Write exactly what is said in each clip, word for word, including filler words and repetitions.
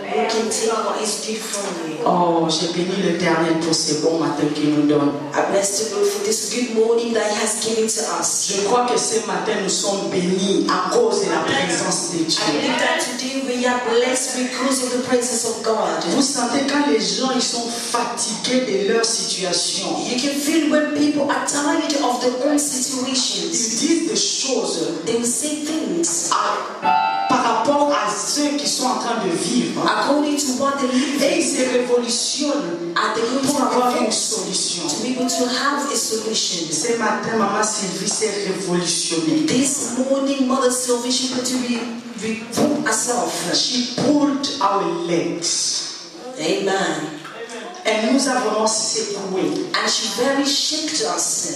who can take what is due from you. Oh, j'ai béni l'Éternel pour ce bon matin qu'il nous donne. I bless the Lord for this good morning that He has given to us. Je crois que ce matin nous sommes bénis à cause de la présence de I Dieu. believe that today we are blessed because of the presence of God. Vous sentez quand les gens ils sont fatigués de leur situation. You can feel when people are tired of their own Ils situations. disent des choses They will say things à- par rapport à ceux qui sont en train de vivre. according to what they live Et ils se révolutionnent at the root pour avoir une of solution. to be able to have a solution. Ce matin, Maman Sylvie s'est révolutionnée. This morning, Mother Sylvie, she put to be revolt herself. She pulled our legs. Amen. Elle nous a vraiment secoués. And she very shook us.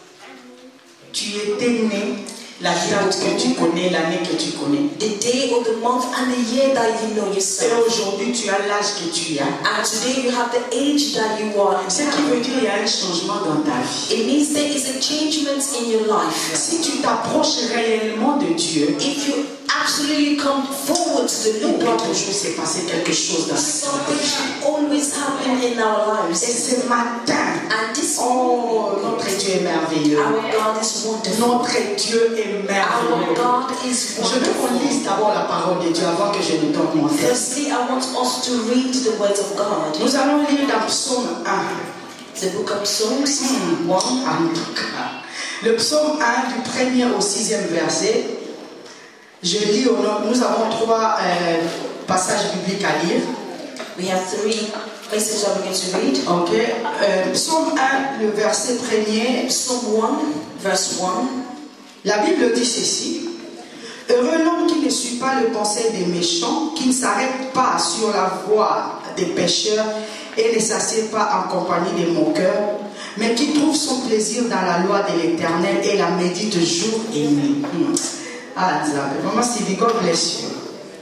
Tu étais né la date que tu connais, l'année que tu connais. The day of the month and the year that you know Et yourself. aujourd'hui, tu as l'âge que tu as. And today you have the age that you are. Ce qui veut dire qu'il y a un changement dans ta vie. It means there is a changement in your life. Si tu t'approches réellement de Dieu, If you absolutely come forward to the il doit Lord, toujours se passer quelque chose dans ta something vie. should always happen in our Et lives. ce matin, And this oh, notre Dieu est merveilleux. our God is wonderful. Notre Dieu est Our merveilleux. God is Je veux qu'on wonderful. lise d'abord la parole de Dieu avant que je ne donne mon texte. Firstly, I want us to read the words of God. Nous allons lire dans Psaume un. The book of Psalms Hmm, one. en tout cas. Le psaume un du premier au sixième verset. Je lis au nom. Nous avons trois euh, passages bibliques à lire. We have three places that we're going to read. Ok. Euh, psaume un, le verset premier. Psalm one, verse one. La Bible dit ceci. Heureux l'homme qui ne suit pas le conseil des méchants, qui ne s'arrête pas sur la voie des pécheurs et ne s'assied pas en compagnie des moqueurs, mais qui trouve son plaisir dans la loi de l'Éternel et la médite jour et nuit. Hmm. Ah, vraiment, c'est God bless you.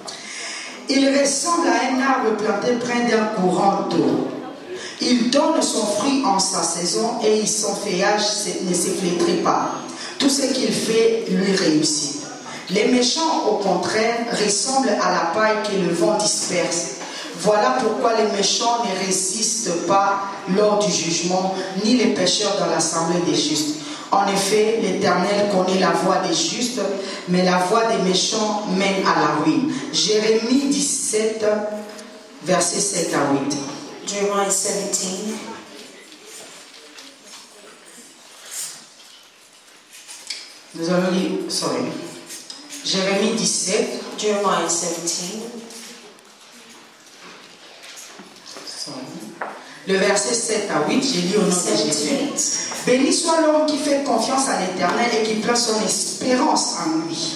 Il ressemble à un arbre planté près d'un courant d'eau. Il donne son fruit en sa saison et son feuillage ne se flétrit pas. Tout ce qu'il fait lui réussit. Les méchants, au contraire, ressemblent à la paille que le vent disperse. Voilà pourquoi les méchants ne résistent pas lors du jugement, ni les pécheurs dans l'assemblée des justes. En effet, l'Éternel connaît la voie des justes, mais la voie des méchants mène à la ruine. Jérémie dix-sept, versets sept à huit. Jeremiah seventeen. Nous allons lire, sorry. Jérémie dix-sept. Jeremiah seventeen. Sorry. Le verset sept à huit, j'ai lu au nom de Jésus. seventeen. Béni soit l'homme qui fait confiance à l'Éternel et qui place son espérance en lui.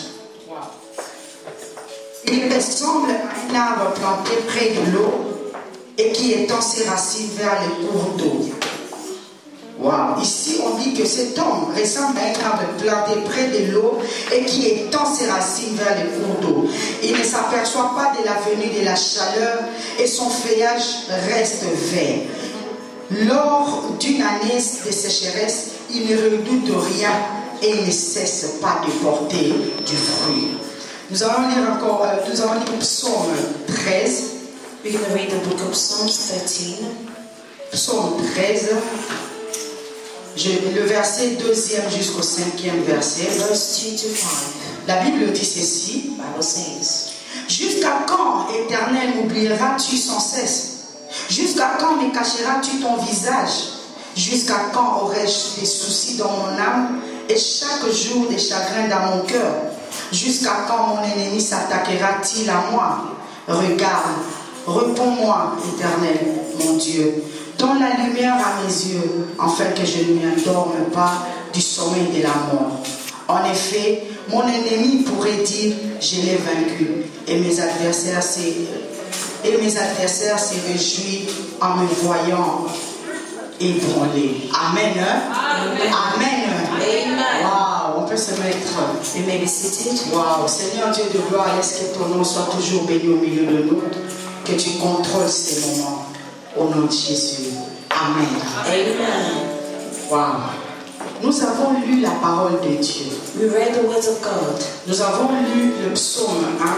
Il ressemble à un arbre planté près de l'eau et qui étend ses racines vers les cours d'eau. Wow. Ici, on dit que cet homme ressemble à un arbre planté près de l'eau et qui étend ses racines vers les cours d'eau. Il ne s'aperçoit pas de la venue de la chaleur et son feuillage reste vert. Lors d'une année de sécheresse, il ne redoute rien et il ne cesse pas de porter du fruit. Nous allons lire encore, euh, nous allons lire Psaume treize. We're going to read the book of Psalms thirteen. Psaume treize. Je, le verset deuxième jusqu'au cinquième verset. Verse two to five. La Bible dit ceci. Bible says, Jusqu'à quand, Éternel, m'oublieras-tu sans cesse? Jusqu'à quand me cacheras-tu ton visage? Jusqu'à quand aurai-je des soucis dans mon âme et chaque jour des chagrins dans mon cœur? Jusqu'à quand mon ennemi s'attaquera-t-il à moi? Regarde, réponds-moi, Éternel, mon Dieu. Donne la lumière à mes yeux, afin que je ne m'endorme pas du sommeil de la mort. En effet, mon ennemi pourrait dire, je l'ai vaincu, et mes adversaires se, et mes adversaires se réjouissent en me voyant ébranlé. Amen. Amen. Amen. Amen. Wow, on peut se mettre. You may be seated. Wow, Seigneur Dieu de gloire, laisse que ton nom soit toujours béni au milieu de nous, que tu contrôles ces moments. Au nom de Jésus. Amen. Amen. Wow. Nous avons lu la parole de Dieu. We read the words of God. Nous avons lu le psaume un.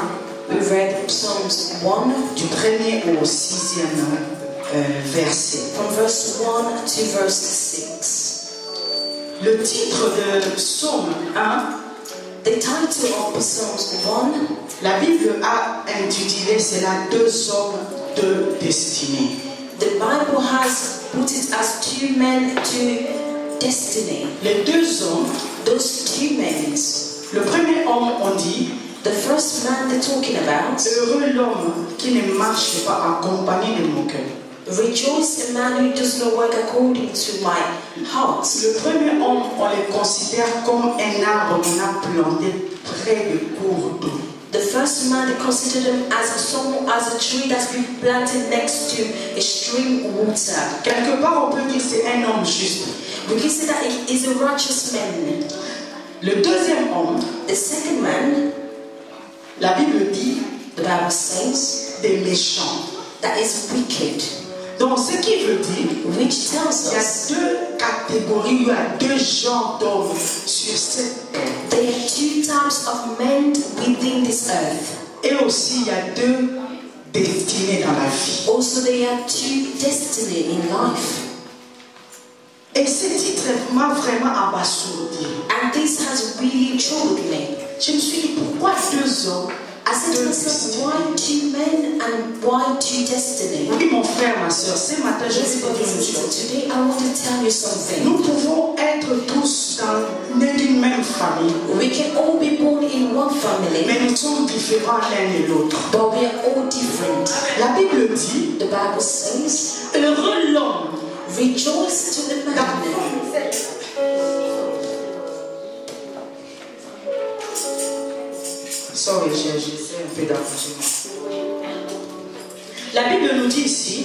We read Psalms one, du premier au sixième euh, verset. from verse one to verse six. Le titre de Psaume un, The title of Psalms one, la Bible a intitulé cela deux hommes, deux destinées. the Bible has put it as two men, two destiny. Les deux hommes, Those two men. le premier homme, on dit, The first man they're talking about, heureux l'homme qui ne marche pas en compagnie de mon cœur. rejoice a man who does not work according to my heart. Le premier homme, on le considère comme un arbre qu'on a planté près de cours d'eau. The first man they consider him as a someone, as a tree that's been planted next to a stream water. Quelque part, on peut dire que c'est un homme juste. We can say that he is a righteous man. Le deuxième homme, The second man, la Bible dit the Bible says, des méchants. that is wicked, Donc, ce qui veut dire, which tells il y a us deux catégories, il y a deux genres d'hommes sur cette terre. there are two types of men within this earth. Et aussi, il y a deux destinées dans la vie. Also, there are two destiny in life. Et ce titre m'a vraiment abasourdi. And this has really troubled me. Je me suis dit, pourquoi deux hommes? I said to myself, why two men and why two destiny? Oui, mon frère, ma soeur, ce matin, je Yes, vais te brothers dire and une sisters, chose. today I want to tell you something. Nous pouvons être tous dans nés d'une même famille, We can all be born in one family, mais nous sommes différents l'un de l'autre. but we are all different. La Bible dit, The Bible says, heureux l'homme. rejoice to the man. Sorry, j'ai j'ai un peu d'accouchement. La Bible nous dit ici,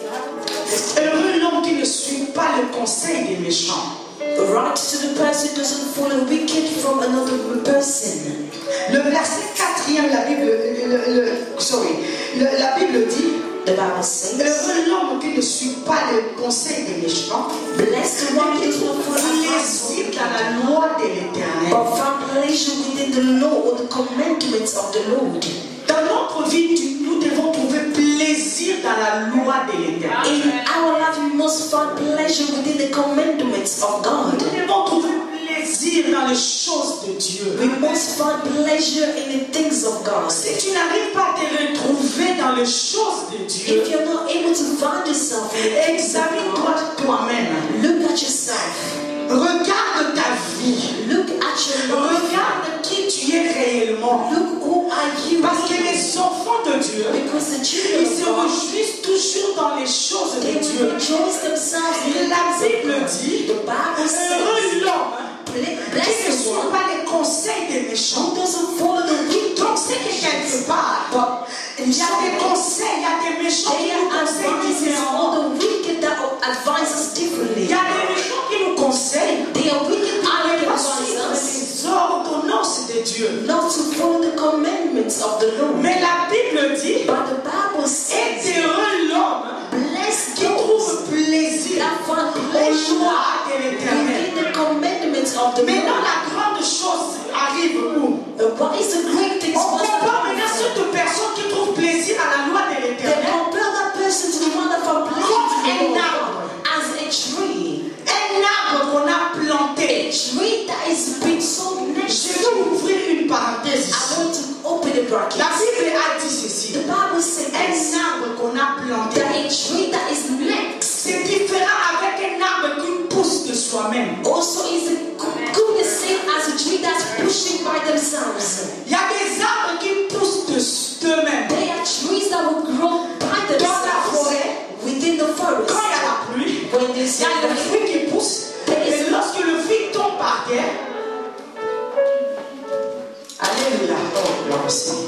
heureux l'homme qui ne suit pas le conseil des méchants. Right to the person who doesn't follow wicked from another person. Le verset quatrième, la Bible, le, le, sorry, le, la Bible dit, The Bible says, heureux l'homme qui ne suit pas le conseil des méchants, blessed the one who does not follow the plaisir advice dans la loi de l'Éternel. but found pleasure within the law or the commandments of the Lord. Dans notre vie, tu- nous devons trouver plaisir dans la loi de l'Éternel. In our life, we must find pleasure within the commandments of God. Nous devons trouver plaisir dans les choses de Dieu. We must find pleasure in the things of God. Si tu n'arrives pas à te retrouver dans les choses de Dieu, If you're not able to find yourself in the things of examine-toi God, toi-même. look at yourself. Regarde ta vie. Look at your life. Regarde qui tu es réellement. Look who are you. Parce que les enfants de Dieu, Because the children ils of se God, réjouissent toujours dans les choses they de will Dieu. rejoice themselves in the La things Bible of God. dit, The Bible says, heureux l'homme qui ne blessed suit one pas les conseils des méchants. who doesn't follow the wicked. Donc c'est que quelque part, il y a des conseils, il y a des méchants qui They nous are conseillent advices différemment. all the wicked that advise us differently. Il y a des méchants qui nous conseillent They are wicked à that ne pas advise suivre us les ordonnances de Dieu. not to follow the commandments of the Lord. Mais la Bible dit, But the Bible est says, heureux l'homme blessed qui those trouve plaisir that find aux pleasure lois de l'Éternel. within the commandments of the Maintenant, Lord. la grande chose arrive où? Uh, What is the great thing? On compare maintenant cette personne qui trouve plaisir à la loi de They l'Éternel compare that person to the one that found pleasure to the Comme un Lord arbre. as a tree. un arbre qu'on a A planté. tree that is been so Je next vais to. ouvrir une parenthèse I ici. want to open the bracket. La Bible a dit ceci. The Bible says Un arbre qu'on a planté. that a tree that is next C'est différent avec un arbre qui pousse de soi-même. also is a, could be the same as a tree that's pushing by themselves. Il y a des arbres qui poussent de- d'eux-mêmes. They are trees that will grow by Dans la themselves forêt, within the forest. quand il y a la pluie, When il there's y a le fruit qui pousse. Et lorsque le fruit tombe par terre, alléluia. Oh, gloire au Seigneur.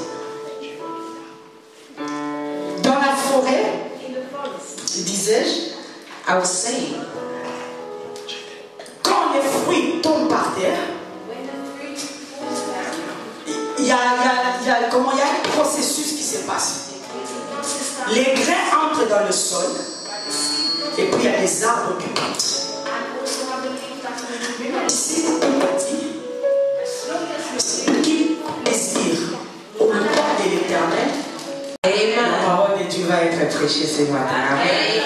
Dans la forêt, disais-je, I was saying, quand les fruits tombent par terre, il y a, il y a- il y a- comment, il y a un processus qui se passe. Les grains entrent dans le sol et puis il y a des arbres qui poussent. Ici, on a dit, celui qui désire au nom de l'Éternel tu vas être prêché ce matin. Amen.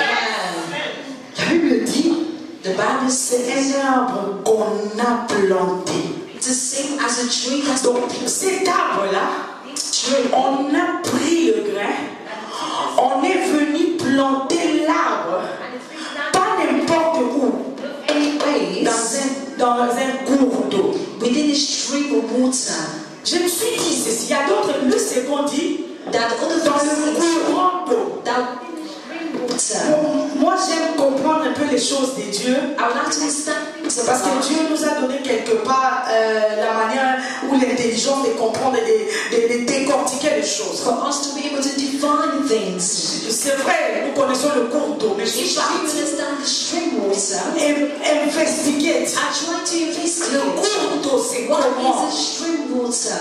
La Bible dit, The Bible c'est says un arbre qu'on a planté. it's the same as a tree that's Donc cet arbre-là, on a pris le grain, on est venu planter l'arbre, pas n'importe où, anyways dans un, dans un cours d'eau. within a stream of water. Je me suis dit ceci, il y a d'autres, le second dit, That other dans le verses courant d'eau. that water. Bon, moi j'aime comprendre un peu les choses de Dieu. I would like to understand things Parce que about Dieu nous a donné quelque part euh, la manière ou l'intelligence de comprendre et de, de, de décortiquer les choses. for us to be able to define things. C'est vrai, nous connaissons le cours d'eau, mais je If suis you partie understand the stream water, in- investiguer. I try to Le investigate cours d'eau, c'est what comment? is a stream water.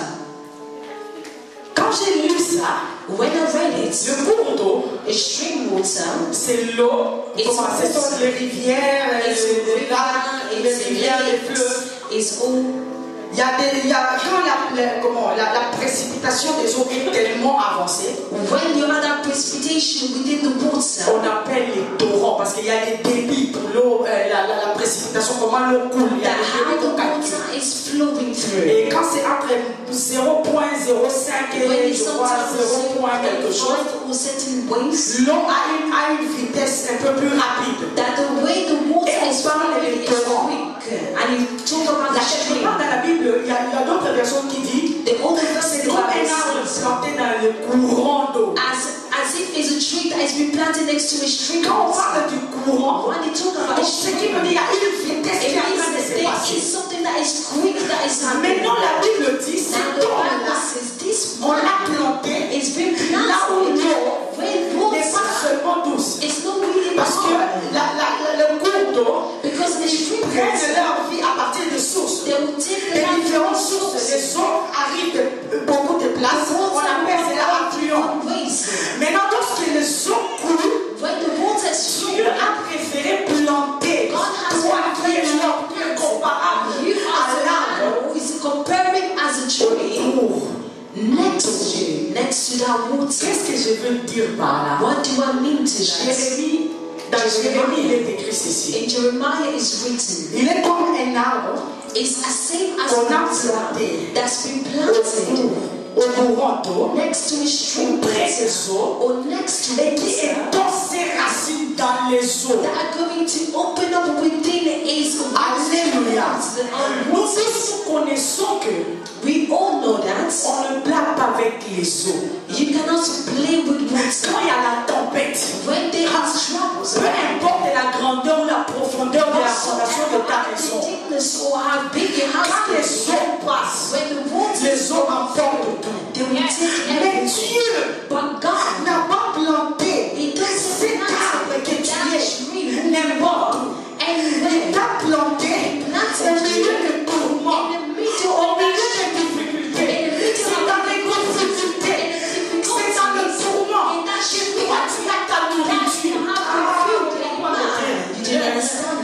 Quand j'ai lu ça, When I read it, le cours d'eau, a stream water c'est l'eau. It's Comment ce sont water. les rivières, is les, les lacs, river, les it's rivières, les fleuves. lakes, it's all. Il y a des, il y a, quand la, la- comment, la, la précipitation des eaux est tellement avancée, When you have that precipitation within the water, on appelle les torrents parce qu'il y a des débits pour l'eau, euh, la, la, la précipitation, comment l'eau coule. Il y a that des how débits the qu'on calcule. water is flowing through. Et quand c'est entre zéro virgule zéro cinq When et it's je crois sometimes zéro point quelque chose, or certain ways, l'eau a une, a une vitesse un peu plus rapide. that the way the water Et on is parle flowing des is torrents. quick. And you talk about La the stream. dans la Bible, il y a, il y a d'autres versions qui disent The older c'est verses comme un Bible arbre says, planté dans le courant d'eau. as as if it's a tree that has been planted next to a stream. Quand on parle du courant, When they talk about donc a ce qui stream, veut dire qu'il y a une vitesse it qui est en train de means se there passer. is something that is quick that is happening. Maintenant, la Bible dit Now c'est the Bible là says this on l'a one planté is being là où planted l'eau when n'est pas water seulement douce. is not really Parce que hard. la, la, la- le cours d'eau Because the stream prennent water, leur vie à partir de sources. they will take the Les life différentes from sources, sources. les eaux arrivent de beaucoup de places. On appelle cela affluent. Ways. Maintenant, lorsque les eaux coulent, When the water is Dieu flowing, a préféré planter God has toi qui es planted l'homme qui est comparable you à as a l'arbre man who is comparing as a tree autour. next to next to that water. Qu'est-ce que je veux dire par là? What do I mean to that? Jérémie, dans Jérémie, il est écrit ceci. In Jeremiah is written, Il est comme un arbre it's the same as qu'on a water planté that's been au planted au courant d'eau, next to a stream près des eaux, or next to et qui water étend ses racines dans les eaux. that are going to open up within its Alléluia. Nous water. tous connaissons que We all know that on ne blague pas avec les eaux. you cannot play with Quand water. il y a la tempête, When there is troubles, peu importe la grandeur ou la profondeur de la fondation de ta maison, the thickness or how big your quand house les is, eaux passent, when the water les eaux emportent tout. they will take Mais everything. Dieu But God, n'a pas planté He doesn't cet plant arbre que tu that es tree n'importe où. Il anywhere. t'a planté au milieu de tourments, In the middle au of milieu that de difficultés. in the middle C'est of dans les difficultés, c'est dans le tourment in that que street, toi tu as ta nourriture. you have Ah, the food in mind. You don't understand?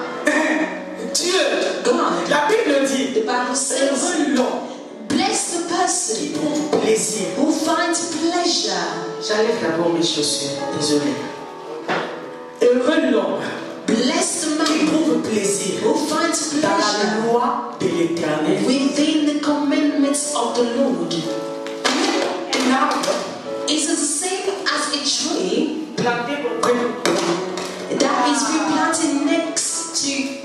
Dieu, God, la Bible dit, the Bible says, heureux l'homme bless the qui person trouve plaisir. who finds pleasure. J'enlève d'abord mes chaussures, désolé. Heureux l'homme Bless the qui man trouve plaisir who finds dans la pleasure loi de l'éternel. within the commandments of the Lord. Un arbre Is it the same as a tree planté auprès de that is being planted next to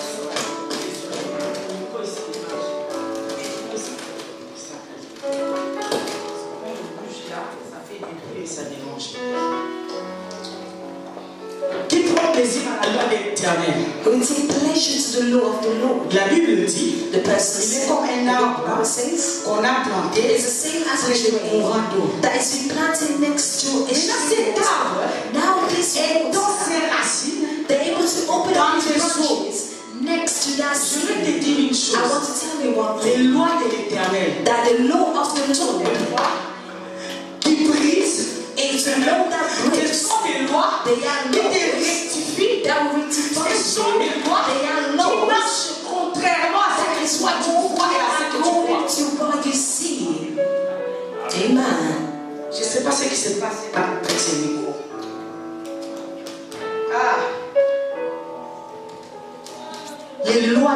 qui prend plaisir à la loi de l'éternel. who take pleasure to the law of the Lord? La Bible dit, The person il est said, comme un the arbre Bible says, qu'on a planté it's the same as a près du tree courant d'eau. that is being planted next to a Maintenant, stream. cet arbre Now this est dans water, ses racines. they're able to open Dans up its les eaux. branches next to that Je vais stream. te dire une I chose. want to tell you one Les thing. lois de l'éternel That the law of the Lord qui brisent, is a law that ce breaks. sont des lois They are qui te laws rectifient. that rectify. Ce sont des lois They are qui laws marchent contrairement à ce que soit tu vois et à ce que tu according crois. to what you see. Amen. Je ne sais pas ce qui s'est passé par cette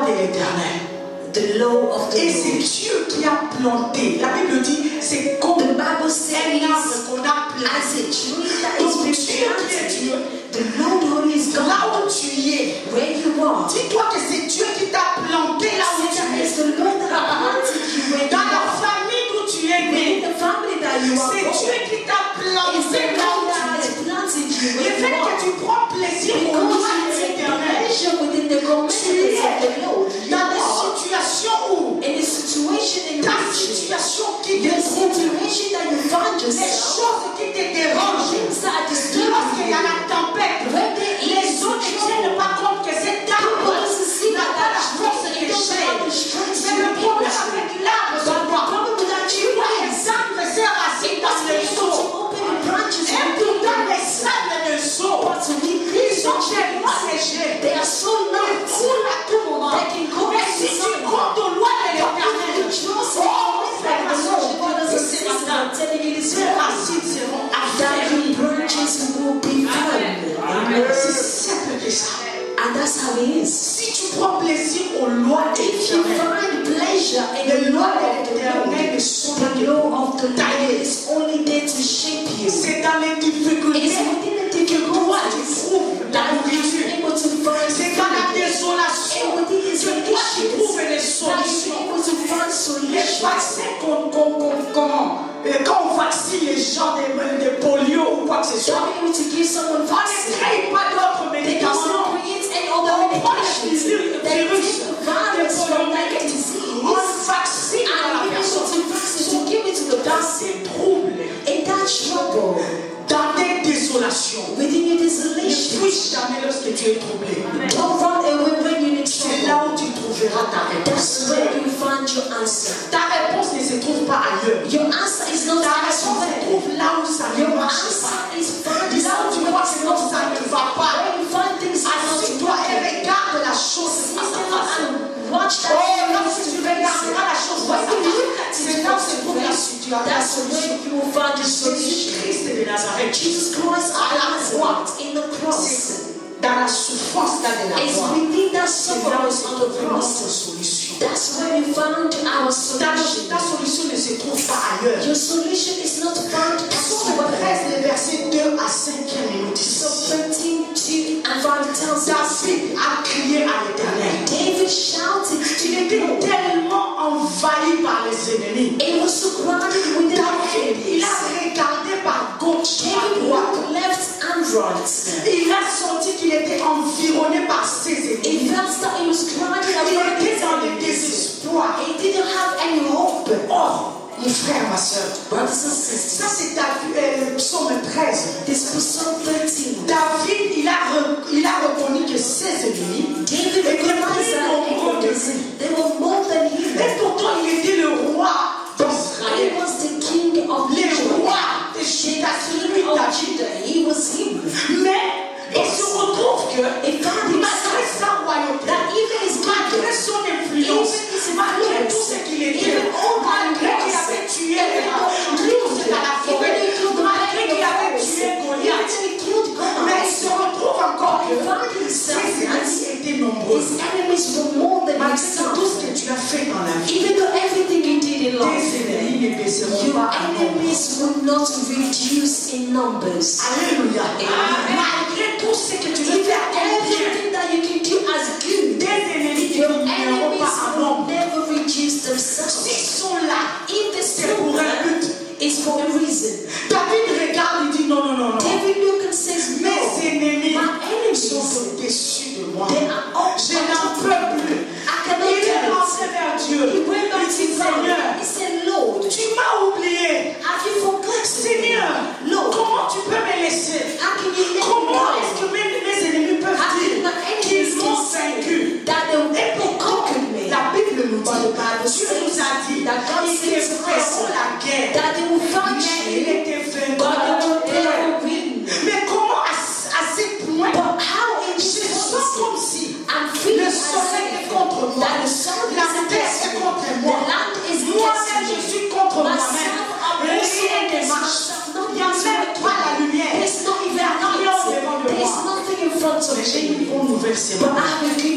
de l'Éternel. The law of the Et c'est Lord. Dieu qui a planté. La Bible dit, c'est comme The Bible un says arbre qu'on a as a planté. tree that Donc is Dieu being qui est Dieu, planted. The Lord who is God. là où tu es, Where you are. dis-toi que c'est Dieu qui t'a planté là où tu It's es. the Lord that planted you where you Dans la are. famille d'où tu es In né, the family that you are c'est born. Dieu qui t'a It's planté the là où Lord that tu has es. planted you Le where fait you que are. tu prends plaisir au Because loin you de take l'Éternel, pleasure within the commandments of the Lord. You dans des are situations où in a situation in ta which situation qui te your trouble, situation that you find les yourself, choses qui te dérangent, things that are disturbing lorsqu'il y a you, la tempête, when there les is autres ne trouble, tiennent pas compte que cet arbre people doesn't see n'a that pas la that force tree, de it doesn't have the gêner. strength Mais le to problème be avec l'arbre, But c'est the quoi? problem with that Tu tree vois is les arbres, ses racines dans le it's able seau. to open the branches Et and pourtant, les sables de seau, but to be ils sont tellement légers. they are so Ils light. coulent à tout moment. They can go Mais to si tu sun. comptes au loin de But l'Éternel, if you trust oh, in frère, ma the soeur, Lord, je God te doesn't dis say ce matin, I'm telling you this tes morning, racines seront that affermies. your branches will be firm. Amen. C'est simple que ça. And that's how it is. Si tu prends plaisir aux lois de If you l'Éternel, find pleasure in les the lois law de of the l'Éternel Lord, ne sont the que law of the Lord taillées. is only there to shape you. C'est dans les difficultés It's within the que toi tu difficulties trouves la that you nourriture. are able to find C'est dans la freedom. désolation And within these que toi tu trouves les conditions that you solutions. are able to find Les solutions. vaccins qu'on, qu'on, qu'on, comment, euh, quand on vaccine les gens de, de polio ou quoi que ce soit, Don't be able to give someone on ne vaccine. crée pas d'autres They médicaments. don't create any other On prend le medications. virus, They virus take the de virus from that poliomyélite. disease On vaccine à and la give it personne. to vaccine to give it to the Dans person. ses troubles, In that trouble, dans tes désolations, within your ne desolation, fuis jamais lorsque tu es troublé. don't run away when you need C'est là trouble. où tu trouveras ta That's réponse. where you find your answer. Ta réponse ne se trouve pas ailleurs. Your answer is not Ta réponse se elsewhere. trouve là où ça ne Your marche answer pas. is found Là où tu vois que non, ça ne va pas. When you find things that are not Assis-toi et working, regarde la chose sit face à down face. and watch that. Oh, lorsque tu regarderas la chose When face à you look face, at c'est it là où se trouve la face, situation. La that's solution. where you will find the solution. Jésus-Christ de Nazareth. Jesus Christ À la croix. in the cross. C'est dans la souffrance là de la It's croix. within that C'est là suffering où se on the trouve notre cross. solution. That's where we found our Ta, solution. ta solution ne se trouve pas ailleurs. Your solution is not found Psaume elsewhere. treize, les versets deux à cinq nous dit So ceci. thirteen, two and five tells us David a crié à l'Éternel. David shouted to Il the était Lord. tellement envahi par les ennemis. It was surrounded with the David, il enemies. a regardé par gauche, par David droite. looked left and right. Il a senti qu'il était environné par ses He ennemis. felt that he was surrounded Il by était dans le enemies. désespoir. He didn't have any hope. Oh, mon frère, ma soeur, Brothers and ça sisters, c'est David, euh, le psaume treize. this was Psalm thirteen. David, il a, re- il a reconnu que ses ennemis David étaient recognized plus that nombreux que enemies, lui. they were more than him. Et pourtant, il était le roi He d'Israël. was the king of Le Israel. roi de Juda, celui Of David. Judah. He was him. Mais il se retrouve que, He found malgré himself sa royauté, that even his malgré kingdom, son influence, even his malgré influence, tout ce qu'il était, even all that malgré he qu'il was, avait tué even though he l'ours dans la even forêt, he killed the malgré lion qu'il of avait the tué forest, Goliath, even he killed mais il Goliath, se retrouve encore que he found himself ses ennemis that étaient nombreux. his enemies were more than Malgré himself. tout ce que tu as fait dans la vie, Even though everything you did in tes life, ennemis ne baisseront your pas à nombre. enemies will not reduce in numbers. Alléluia. Amen. Malgré tout ce que tu veux faire comme bien, Everything that you can do as good, tes ennemis your ne diminueront enemies pas à will nombre. never reduce themselves. S'ils sont là, If the c'est pour un silver but. is for a reason. David regarde et dit non, non, non, non. David look and says, no, Mes ennemis my sont enemies, au-dessus de moi. they are all Je n'en peux plus. I cannot Il est do rentré it. vers Dieu. He went back Il to dit God. Seigneur, He said, Lord, tu m'as oublié. have you forgotten? Seigneur, Lord, comment tu peux me laisser? how can you let me Comment est-ce go? que mes, mes ennemis peuvent How can dire my enemies qu'ils m'ont can say vaincu? that they Et they pourquoi conquered me? la Bible nous But the dit, Bible Dieu says nous a dit, that God ils te says to us feront la guerre, that they will fight mais you, ils ne te but vaincront they will point. never win. Mais comment à, à ce point, But how in je this sens comme policy, si I'm feeling le soleil est contre moi, that the sun la is terre against est me, contre the moi, land is moi-même je against me, suis contre moi-même. myself, I'm Rien also ne against marche. myself. Il n'y a même pas la lumière. There's not Il even n'y a rien light. devant de There's moi. nothing in front of Mais j'ai une me. bonne nouvelle, c'est But moi. I have a good news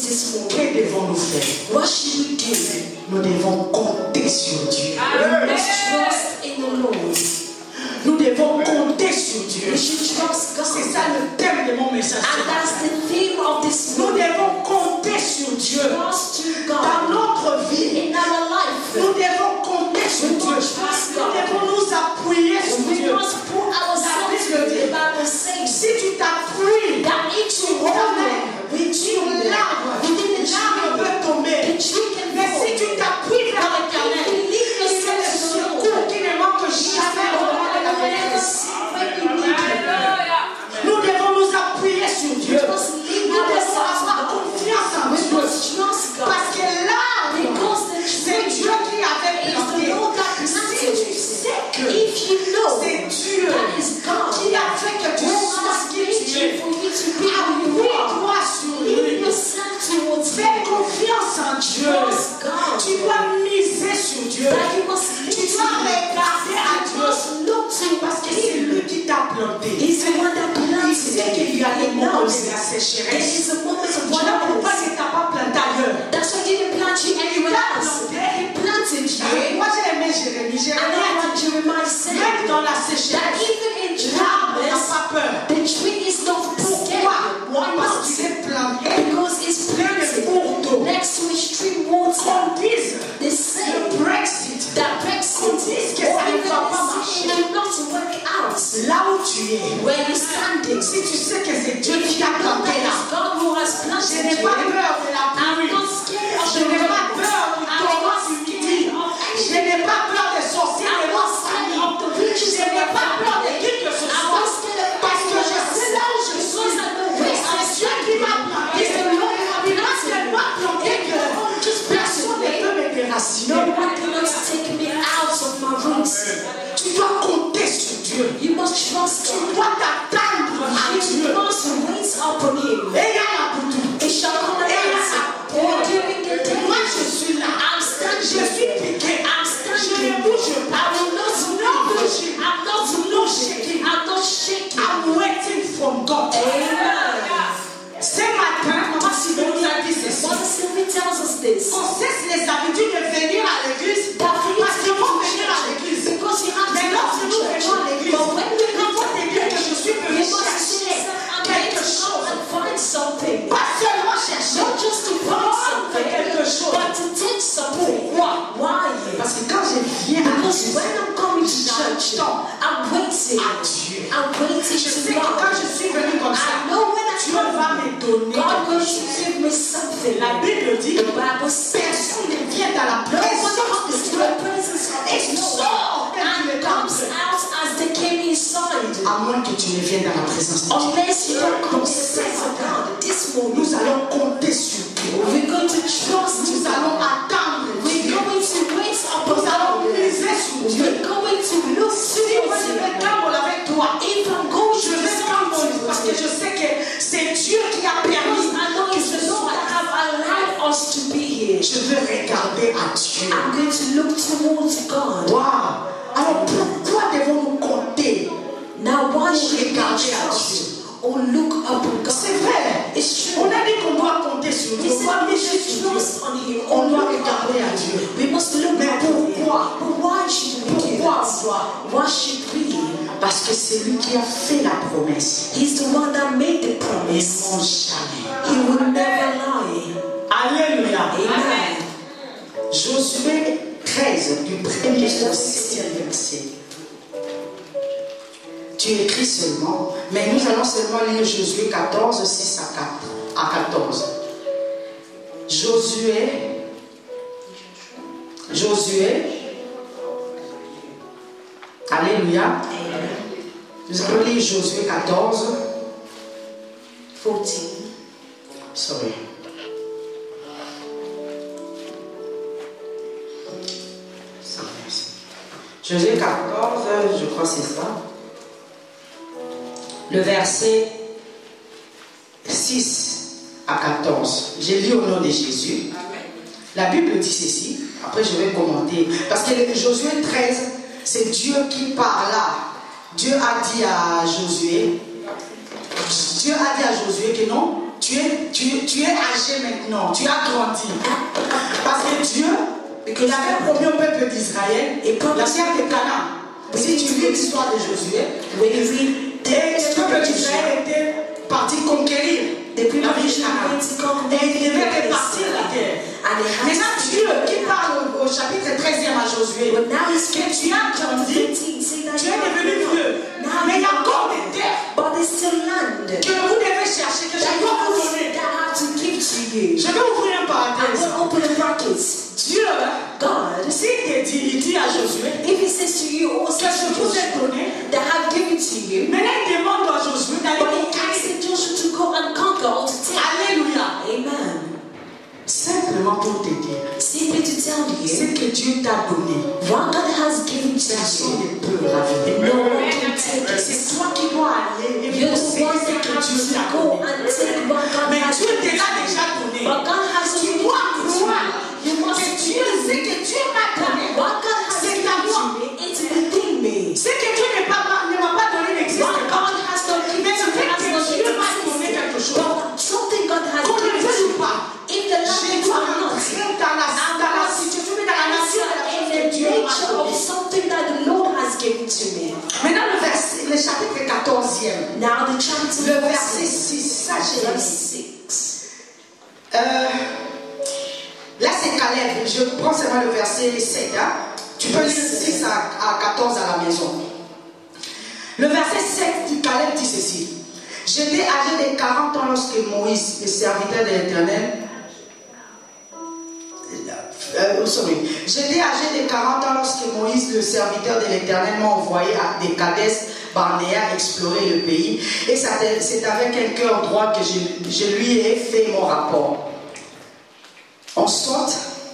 this morning. Que devons-nous faire? What should we do? Nous devons compter sur Dieu. We must trust in the Lord. Nous devons compter sur Dieu. We should trust God. C'est ça le thème de mon message. And that's the theme of this Nous morning. devons compter sur Dieu. Trust to God. Dans notre vie, In our life, nous devons compter sur we Dieu. must trust Nous God. devons nous appuyer sur We Dieu. must put ourselves in the Bible says Si tu t'appuies that if you hold on with you, l'arbre, within the l'arbre tree, peut tomber. the tree can Mais si tu fall. t'appuies vers But if l'éternel, you leave il y a le yourself to the Lord, secours qui ne manque jamais au moment de la détresse. Nous devons nous appuyer sur Dieu. we must leave Nous devons ourselves to avoir God. confiance en We Dieu. must trust God. Parce que l'arbre, Because the c'est tree Dieu qui avait is planté. the Lord that Si planted tu it. sais que If you know c'est Dieu that is God qui a fait que tu who sois has ce qui made tu you es, for you to be who you are, appuie-toi sur leave lui. yourself towards Fais Him. confiance en Dieu. Trust God. Tu dois miser sur Dieu. That you must Tu listen. dois regarder à You Dieu. must look to Parce que c'est lui qui t'a planté. He's the one that Il planted sait qu'il y a des He moments knows de la it. There sécheresse. is a moment of Voilà pourquoi darkness. il ne t'a pas planté ailleurs. That's why he didn't plant you anywhere else. He planted you. Moi j'ai aimé Jérémie. And Jérémie then a what dit, Jeremiah said, même dans la that sécheresse, even in l'arbre n'a darkness, pas peur. the tree is not scared. Pourquoi? Why Parce not? qu'il est planté Because it's plein de planted cours d'eau. next to a stream water. Qu'on dise They say le Brexit, that Brexit qu'on dise que or ça ne even va pas this it marcher. will not work out. Là où tu es, Where you're standing, si tu sais que c'est Dieu if qui you t'a know planté that là, it's God who has je planted n'ai pas you, peur de la I'm pluie. not scared of Je the n'ai pas rain. peur du I'm torrent not du scared midi. of Je anything. n'ai pas peur des sorciers I'm de not notre scared famille. of the witches Je of n'ai my pas peur de family. qui que ce I'm soit. not scared of Parce que je anyone sais là où je else. suis. Because I know where I'm C'est Dieu qui m'a planté. It's the Lord who has Il m'a tellement planté planted que me. Just personne ne peut me No déraciner. one cannot take me out of my roots. Tu dois compter sur Dieu. You must trust Tu God. dois t'attendre à You Dieu. must wait upon Him. Et il y a la boutou. It shall come Et il y a about. la Or during the day, Moi je suis là. I'm Je standing. suis piqué. I'm Je standing. ne bouge pas. I will not No move. shaking. I'm not No shaking. moving. I'm not shaking. I'm waiting from God. Amen. Ce matin, Maman Sylvie nous a dit ceci. Mother Sylvie tells us this. On cesse les habitudes de venir à l'église. That for you Parce to qu'il faut come to venir à church, l'église. because you have to Mais come lorsque to nous church. venons à l'église, But when we il come faut to te dire que je suis you venu must chercher say, I'm going quelque to come chose. and find something. Pas seulement chercher. Not just to find Prendre something, quelque chose. but to take something. Pourquoi? Why? Parce que quand je viens à Because l'église, when I'm coming to church, j'attends I'm waiting. à Dieu. I'm waiting Je to sais que quand God. je suis venu comme ça, I know when I Dieu va me donner God will quelque chose. give me something. La Bible dit The que Bible says, personne ne vient à la no one présence comes de to Dieu the presence of et the sort Lord tel qu'il and est comes entré. out as they came inside. À moins que tu ne viennes dans la présence de Dieu. Unless you don't come to the presence of God this morning, Nous allons compter sur Dieu. we're going to trust Nous you. allons attendre We're Dieu. going to wait upon Nous allons God. miser sur Dieu. We're going to look Si moi je vais towards cambre avec toi, Him. If I'm going je to vais cambre parce que je sais que c'est Dieu qui a permis I know que it's ce the Lord soit. that have allowed us to be here. Je veux regarder à Dieu. I'm going to look towards God. Wow. Alors pourquoi devons-nous compter? Now, why Pour should we regarder à trust Dieu. or look upon God? C'est vrai. It's On true. a dit qu'on doit compter sur He Dieu. On said doit we miser should sur Dieu. trust on Him. On or doit look regarder à upon Dieu. Him. We must look Mais upon Him. pourquoi? But why should we do Pourquoi that? on doit? Why should we? Parce que c'est lui qui a fait la promesse. He's the one that made the Il ne promise. ment jamais. He will never lie. Alléluia. Amen. Josué treize, du premier au septième verset. Tu écris seulement, mais nous allons seulement lire Josué quatorze, six à quatorze. Josué, Josué, Alléluia. Nous allons lire Josué quatorze, fourteen. sorry. Josué quatorze, je crois que c'est ça. Le verset six à quatorze. J'ai lu au nom de Jésus. La Bible dit ceci. Après, je vais commenter. Parce que Josué treize, c'est Dieu qui parla. Dieu a dit à Josué, Dieu a dit à Josué que non, tu es, tu, es, tu es âgé maintenant, tu as grandi. Parce que Dieu, il avait promis au peuple d'Israël et la terre de Canaan. Si tu lis l'histoire de Josué, et le peuple d'Israël était parti conquérir depuis la ville de Canaan. Et il devait répartir la terre. Maintenant, Dieu qui parle au chapitre treizième à Josué, que tu as grandi, tu es devenu vieux, mais il y a encore des terres que vous devez chercher, que je dois vous donner. Je vais ouvrir un parenthèse. Dieu, God, s'il te dit, il dit à Josué, if he says to you, oh, que je vous ai donné, that I have given to you, maintenant il demande à Josué d'aller conquérir. Joshua to go and conquer or to take. Alléluia. Amen. Simplement pour te dire, simply to tell you, ce que Dieu t'a donné, what God has given to you, personne ne peut raviver. No one can take it. C'est toi qui dois aller et you're the one that que Dieu t'a donné. Mais Dieu te l'a déjà donné. But God has tu dois croire. Que Dieu, c'est que Dieu m'a donné. C'est à moi. C'est que Dieu ne m'a pas donné n'existe pas. Mais le fait que Dieu m'a donné quelque chose, qu'on ne veut ou pas, je dois entrer dans la, dans la situation, dans la nation que Dieu m'a donné. Maintenant le, verset, le chapitre quatorzième, le verset six, ça j'ai lu. Euh, Là c'est Caleb, je prends seulement le verset sept, hein? Tu peux lire six à quatorze à la maison. Le verset sept dit, Caleb dit ceci. J'étais âgé de quarante ans lorsque Moïse, le serviteur de l'Éternel, euh, sorry. J'étais âgé de quarante ans lorsque Moïse, le serviteur de l'Éternel, m'a envoyé à des Kadès Barnéa explorer le pays. Et c'est avec un cœur droit que je, je lui ai fait mon rapport. On saute.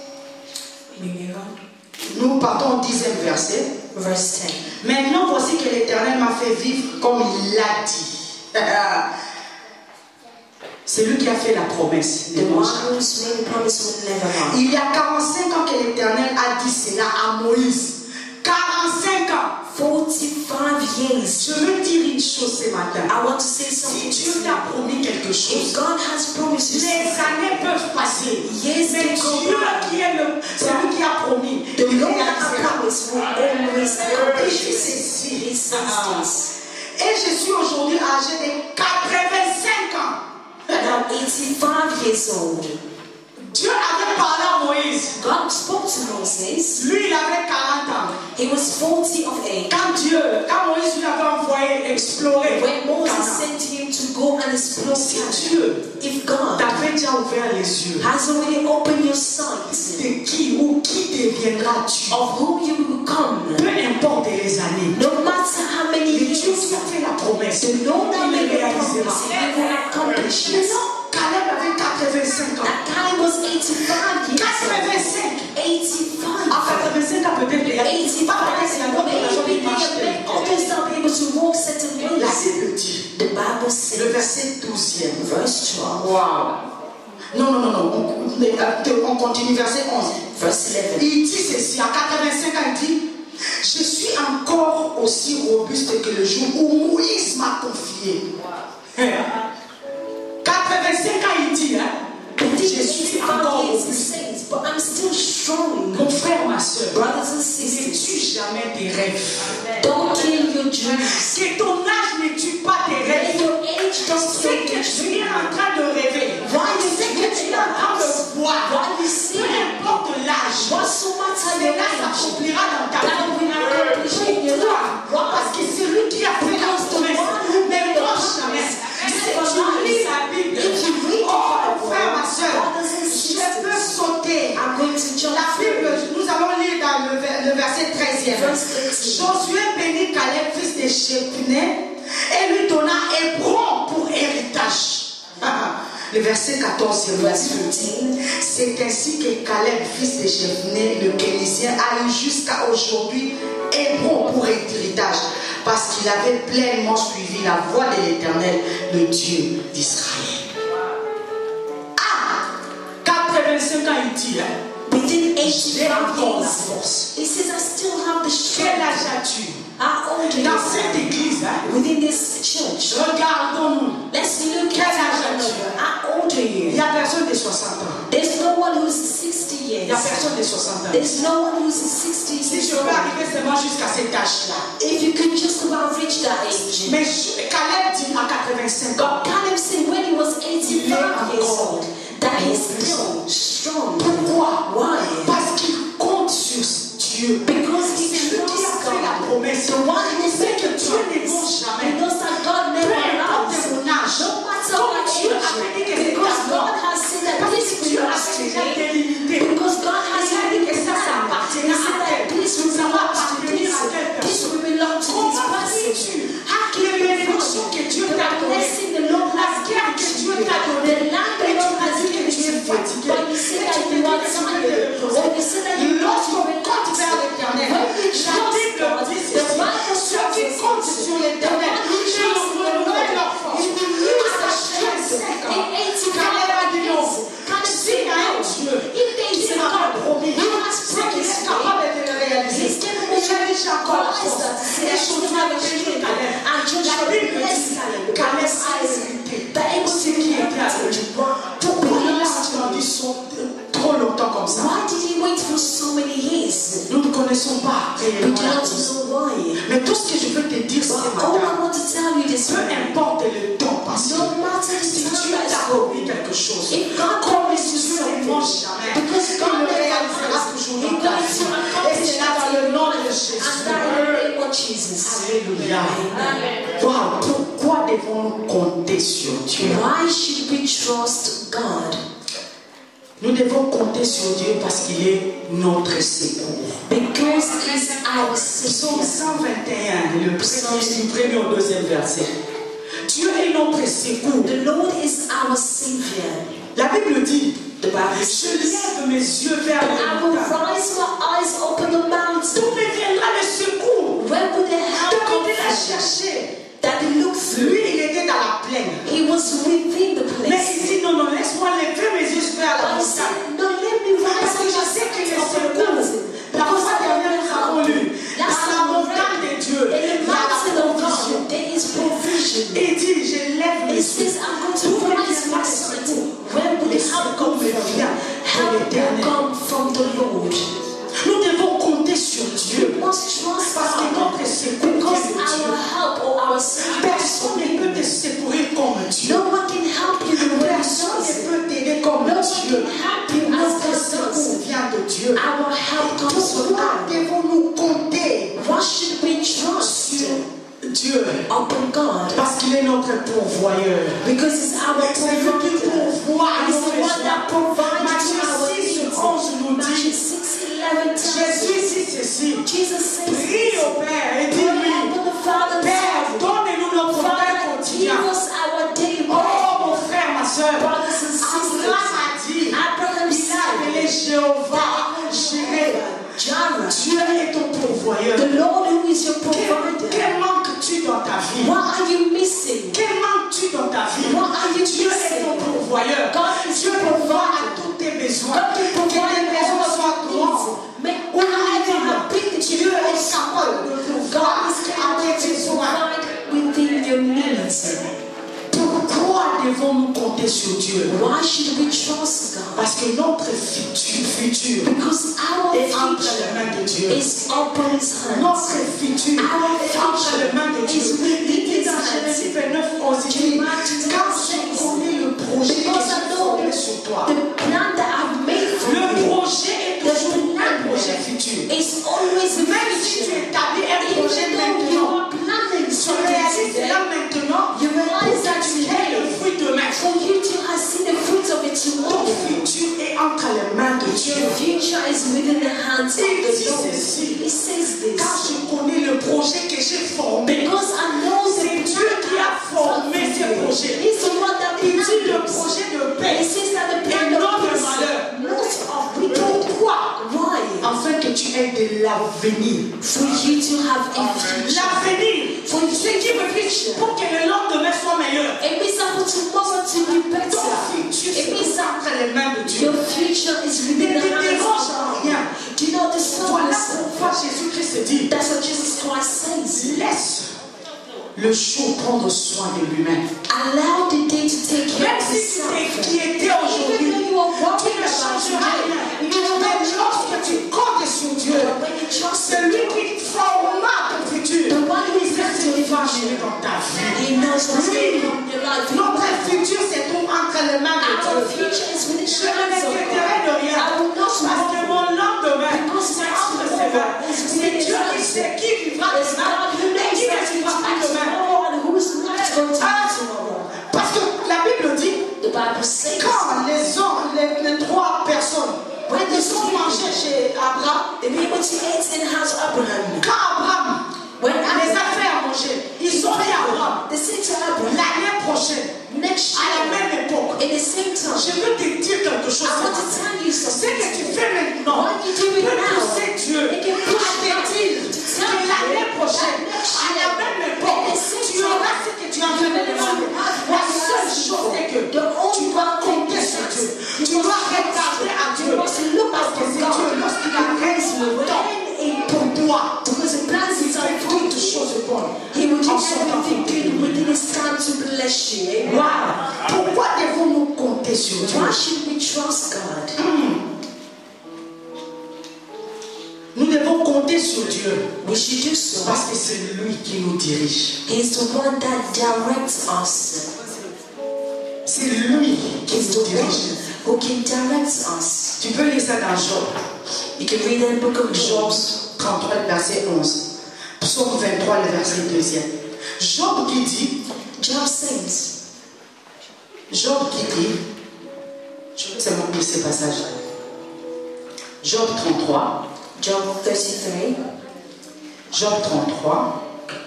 Nous partons au dixième verset. Verse ten. Maintenant, voici que l'Éternel m'a fait vivre comme il l'a dit. C'est lui qui a fait la promesse. Il y a quarante-cinq ans que l'Éternel a dit cela à Moïse. quarante-cinq ans. forty-five years. Je veux dire une chose ce matin. I want to say something. Si Dieu t'a promis quelque chose, if God has promised you, les années peuvent passer. Yes, mais Dieu qui est le, celui qui a promis, the Lord has promised will always accomplish ceci. Et je suis aujourd'hui âgé de quatre-vingt-cinq ans. And I'm eighty-five years old. Dieu avait parlé à Moïse. God spoke to Moses. Lui, il avait quarante ans. He was forty of age. Quand Dieu, quand Moïse lui avait envoyé explorer, when Moses sent him to go and explore, si Dieu, if God t'avait déjà ouvert les yeux, has already opened your sight, de qui ou qui deviendras-tu, of whom you will become, peu importe les années, no matter how many years, Dieu qui a fait la promesse, the Lord that made the promise, He will accomplish it. Caleb avait quatre-vingt-cinq ans. Caleb was eighty-five years. quatre-vingt-cinq. eighty-five. À quatre-vingt-cinq ans peut-être il y a eighty-five. Others not be able to walk certain ways. La Bible dit. The Bible says. Le verset douzième. Verse twelve. Wow. Non, non, non, non. On, on continue verset onze. Verse eleven. Il dit ceci. À quatre-vingt-cinq ans, il dit, je suis encore aussi robuste que le jour où Moïse m'a confié. Wow. quatre-vingt-cinq ans, il dit, hein, je suis encore robuste. But I'm still strong. Mon frère, ma soeur, brothers and sisters, ne tue jamais tes rêves. Don't kill your dreams. Que ton âge ne tue pas tes rêves. Your age doesn't kill que tu es en train de rêver. Why you think que tu es en train de voir? Why you see? Peu importe l'âge. What so much your age s'accomplira dans ta vie. Pourquoi? Parce que c'est lui qui a fait la promesse. Mais moi jamais. Si tu lis la Bible, oh frère, ma soeur, je peux sauter. La Bible, nous allons lire dans le, le verset treizième. Josué bénit Caleb, fils de Jephunneh, et lui donna Hébron pour héritage. Le verset quatorze, c'est ainsi que Caleb, fils de Jephunneh, le Kénisien, a eu jusqu'à aujourd'hui Hébron pour héritage, parce qu'il avait pleinement suivi la voie de l'Éternel, le Dieu d'Israël. Ah, quatre-vingt-cinq ans, il dit, hein, within eighty-five years, he says, I still have the strength. Quel âge as-tu? Dans cette église, hein, within this church, regardons-nous. Let's look at quel âge as-tu? soixante ans. There's no one who's sixty Si years je peux old. arriver seulement jusqu'à cet âge-là. If you could just about reach that age. Mais Caleb dit à quatre-vingt-cinq ans. God Caleb said when he was eighty-five Il est years encore old, that he's still strong. Pourquoi? Why? Parce qu'il compte sur Dieu. Because he C'est Dieu qui a trusts fait la God. promesse. The one who Il sait said que the Dieu ne ment promise. He jamais. knows that God Peu never importe lies. mon âge. No matter Comme what Dieu a fait que age. c'est Because à God moi. has said that Parce this que Dieu a belongs to déjà me. délimité. Because God has Il a dit que already ça, ça planned. He appartiendra said à that tel. this will Ça va belong to appartenir this. à telle This personne. will belong to this Comment person. sais-tu les bénédictions que Dieu The t'a données? blessing the Lord La has guerre que given Dieu you. t'a The donnée. land the Et tu Lord m'as has dit que given tu es you. fatigué. But you say Et that tu you me are dis que tu veux te tired. reposer. Or you say that you want to Lorsqu'on compte relax. vers l'éternel, When we la trust Bible God, dit the ceci. Bible Ceux qui says comptent this. sur The l'éternel, one who ils trusts in the renouvellent leur Lord, force. he renews À their quatre-vingt-cinq strength. ans, In eighty-five Caleb a dit non. years, Caleb S'il y a un said Dieu no. If there is qui a m'avait God promis, who has c'est qu'il est promised capable me, de le réaliser. he's capable Il a dit j'ai encore la realize force. that. Et He je should dois have a bénir strength. Caleb. And Joshua La Bible blessed dit Caleb. Caleb Because a I hérité the able ce qui était à lui. Pourquoi il a attendu son- trop longtemps comme ça? Why did he wait for so many years? Nous ne connaissons pas We réellement do la not cause. know why. Mais tout ce que je veux te dire, c'est But all I madame, want to tell you this peu morning, importe le temps passé, no matter the si time Dieu that is t'a going, promis quelque chose, if God comme promised you Dieu ne something, ment jamais, because il God le never réalisera lies, toujours He's dans ta going vie. to Et accomplish c'est là that dans in le your nom de life. Jésus. And that in the name of Jesus. Alléluia. Amen. Wow, pourquoi devons-nous compter sur Dieu? Why should we trust God? Nous devons compter sur Dieu parce qu'il est notre secours. Because He's our Psaume Savior. cent vingt et un, le premier, du premier au deuxième verset. Dieu est notre secours. The Lord is our Savior. La Bible dit, The Bible je says, lève mes yeux vers I les will montagnes. rise my eyes upon the mountain. D'où me viendra le secours? Where would the help Donc come il l'a from? cherché. That he looked through. Lui, il était dans la plaine. He was within the Mais place. il dit, non, non, laisse-moi lever mes yeux vers la But he montagne. said, no, let me Parce rise que je my sais qu'il est eyes upon the secours. mountain. La Because fois I dernière, nous avons know lu, Last dans la time we montagne read, de Dieu, in il the y a la mountain of provision. God, there is provision. Et il dit, je lève mes He yeux. says, I'm going D'où to me rise viendra my le sight. secours? Where will Le the help secours come me from? vient de Help will l'Éternel. come from the Lord. Nous devons compter sur Dieu. We must trust Parce que God. notre secours Because vient de Dieu. our help or our Savior is Personne from ne peut Him. te secourir comme Dieu. No one can help you the way He Personne does. ne peut t'aider comme No one Dieu. can help you as Notre God secours does. vient de Dieu. Our help comes from Pourquoi God. devons-nous compter Why should we trust sur Dieu? upon God? Parce qu'il est notre pourvoyeur. Because it's our C'est lui qui provider. pourvoit à He's nos the one that besoins. provides Matthieu to our six, needs. onze nous Matthew dit, six eleven tells Jésus us. dit ceci, Jesus says prie this. au Père et Pray dis-lui, unto the Father and Père, say, donne-nous notre pain Father, give quotidien. us our daily bread. Oh mon frère, ma soeur, Brothers and Abraham sisters, a dit, Abraham il a appelé said, Jéhovah, Jireh. Jireh, Dieu est ton pourvoyeur. the Lord who is your Quel, provider. quel manques-tu dans ta vie? What are you missing? Quel manques-tu dans ta vie? What are you Dieu est ton missing? pourvoyeur. God is Dieu your pourvoit provider. à tous tes besoins. God can Que provide tes besoins all soient of your grands. needs. Make Ou whatever minimes. how big it Dieu is. est capable de God pourvoir is à capable tes to besoins. provide within your needs. Pourquoi devons-nous compter sur Dieu? Why should we trust God? Parce que notre futur, futur Because our est entre les future mains de Dieu. is upon His hands. Notre futur Our est entre les mains de future Dieu. is Il dit within dans His Genèse hands. vingt-neuf, onze, il dit, car je connais le projet que Because I j'ai know formé sur toi. the plan that I've made for Le you projet est toujours un projet futur. is always a Même si tu future. établis un projet Even though you maintenant, are planning tu something réalises today, là maintenant, you realize that tu as le today, fruit demain. for you to have seen the fruits of it Ton tomorrow, futur est entre les mains de Dieu. your future is within the hands of Il the dit Lord. ceci, He says car this. je connais le projet que j'ai formé. Because I know the C'est Dieu qui a formé ce projet. He's the one that Il dit le planned it. projet de He paix. says that the Et plan non of de peace, malheur. not of wicked. Pourquoi? Why? Afin que tu aies de l'avenir. For you to have a future. L'avenir, For you ce qui veut dire pour que le lendemain soit meilleur. It means that for tomorrow to be Ton better. futur, It means c'est that entre les mains de Dieu. your future is Ne within the te hands dérange of en God. rien. Do you know the psalmist? Voilà pourquoi Jésus-Christ dit, That's what Jesus Christ says. laisse le jour prendre soin de lui-même. Allow the day to take care Même of si tu t'es itself. inquiété Even aujourd'hui, though you are tu worried ne about changes rien. Mais lorsque tu comptes sur Dieu, c'est lui qui formera ton futur. Il sait ce qui va arriver dans ta vie. Oui, notre futur, c'est tout entre les mains de Dieu. Je ne m'inquiéterai de rien. Parce que mon lendemain, c'est entre ses mains. C'est Dieu qui sait qui vivra demain et qui ne vivra pas demain. Parce que la Bible dit, quand les, hommes, les, les trois personnes, ils sont mangés chez Abraham, quand Abraham les a fait à manger, ils ont dit à Abraham, l'année prochaine, à la même époque, je veux te dire quelque chose. Ce que tu fais maintenant peut pousser Dieu à te dire que l'année prochaine, à la même époque, tu auras ce que tu as fait de demander. La seule chose est que tu dois compter sur Dieu. Tu dois regarder à Dieu. Parce que c'est Dieu, lorsqu'il arrête le temps pour toi, because the plans is are good to show the bonne. He will do everything good within his time to bless you. Wow. Pourquoi devons-nous compter sur Dieu? Why should we trust God? Mm. Nous devons compter sur Dieu. We should do so. Parce que c'est lui qui nous dirige. He is the one that directs us. C'est lui qui nous dirige. Who can direct us? Tu peux lire ça dans Job. You can read in the book of Job trente-trois, verset onze. Psaume vingt-trois, le verset deux. Job qui dit, Job says, Job qui dit, je veux seulement lire ces passages. Job trente-trois. Job thirty-three. Job trente-trois.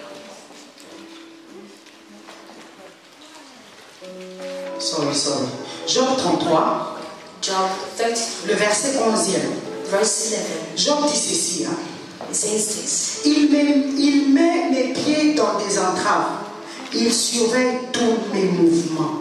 Sorry, sorry. Job trente-trois. Job thirty-three. Le verset onzième. Verse eleven. Job dit ceci. Hein? It says this. Il met, il met mes pieds dans des entraves. Il surveille tous mes mouvements.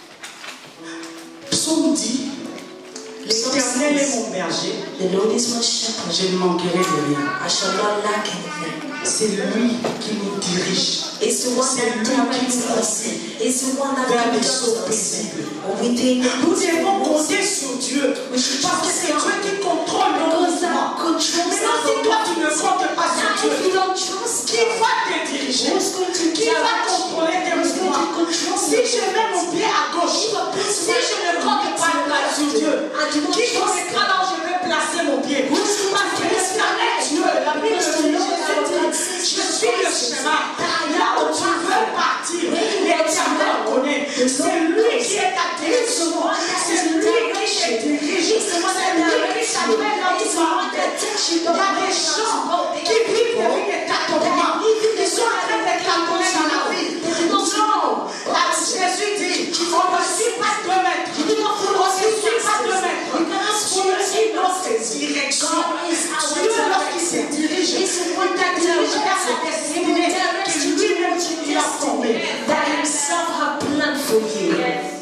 Psaume dit, l'Éternel est mon berger. The Lord is my shepherd. Je ne manquerai de rien. I shall not lack anything. C'est lui qui nous dirige. It's the one that directs us. It's the one that guides us. Nous devons compter sur Dieu. Parce que c'est Dieu qui contrôle nos mouvements. Maintenant, si toi tu ne comptes pas sur Dieu, qui va te diriger? Qui va contrôler tes mouvements? Si je mets mon pied à gauche, si je ne compte pas sur Dieu, qui connaîtra là où je vais placer mon pied? Parce que l'Éternel Dieu, la Bible dit, je suis le chemin. Là où tu veux partir, l'Éternel connaît. C'est lui qui est ta direction. C'est lui qui te dirige. C'est lui qui t'amène là où tu vas. Il y a des gens qui vivent des vies de tâtonnement. Ils sont en train de tâtonner dans la vie. Non, Jésus dit, on ne suit pas deux mètres. On ne suit pas deux mètres. On suit notre direction. Dieu, lorsqu'il se dirige, il te dirige vers sa destinée que lui-même tu lui as formée. That himself has planned for you.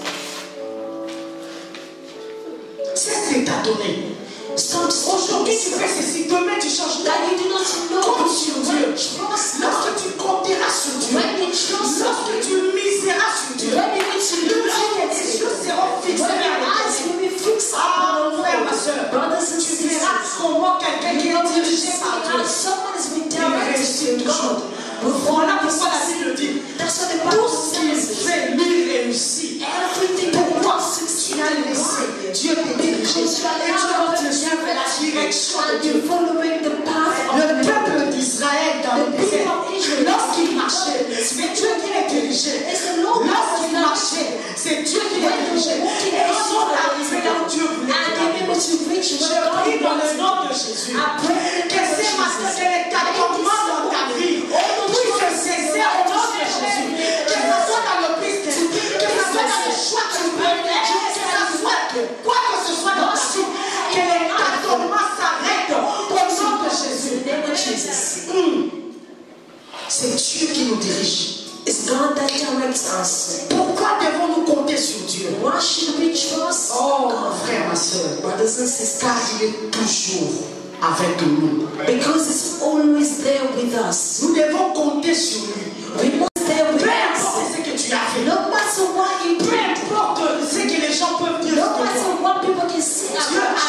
C'est ce qu'il t'a donné. Aujourd'hui tu fais ceci, demain tu changes. Compte sur Dieu. Lorsque tu compteras sur Dieu, lorsque tu miseras sur Dieu, lorsque tes yeux seront fixés vers le ciel. Ah mon frère, ma soeur, tu verras comment quelqu'un qui est dirigé par Dieu, il réussit toujours. Voilà pourquoi la Bible dit, tout ce qu'il fait, lui réussit. Pourquoi il a laissé Dieu te diriger? Et tu dois te suivre la direction de Dieu. Le peuple d'Israël dans le désert, lorsqu'il marchait, c'est Dieu qui les dirigeait. Lorsqu'il marchait, c'est Dieu qui les dirigeait. Et ils sont arrivés là où Dieu voulait. Je prie dans le nom de Jésus que ces matin que les tâtonnements dans ta vie puissent cesser au nom de Jésus. Que ce soit dans le business, que ce soit dans le choix que tu peux faire, que ce soit quoi que ce soit dans ta vie, que les tâtonnements s'arrêtent au nom de Jésus. Mm. C'est Dieu qui nous dirige. It's God that directs us. Pourquoi devons-nous compter sur Dieu? Why should we trust Oh, mon frère, ma soeur, brothers and sisters, car il est toujours avec nous. Because it's always there with us. Nous devons compter sur lui. We must there with Peu importe ce que tu as fait. No matter what you do. Peu importe ce que les gens peuvent dire. No matter what people can say. Dieu a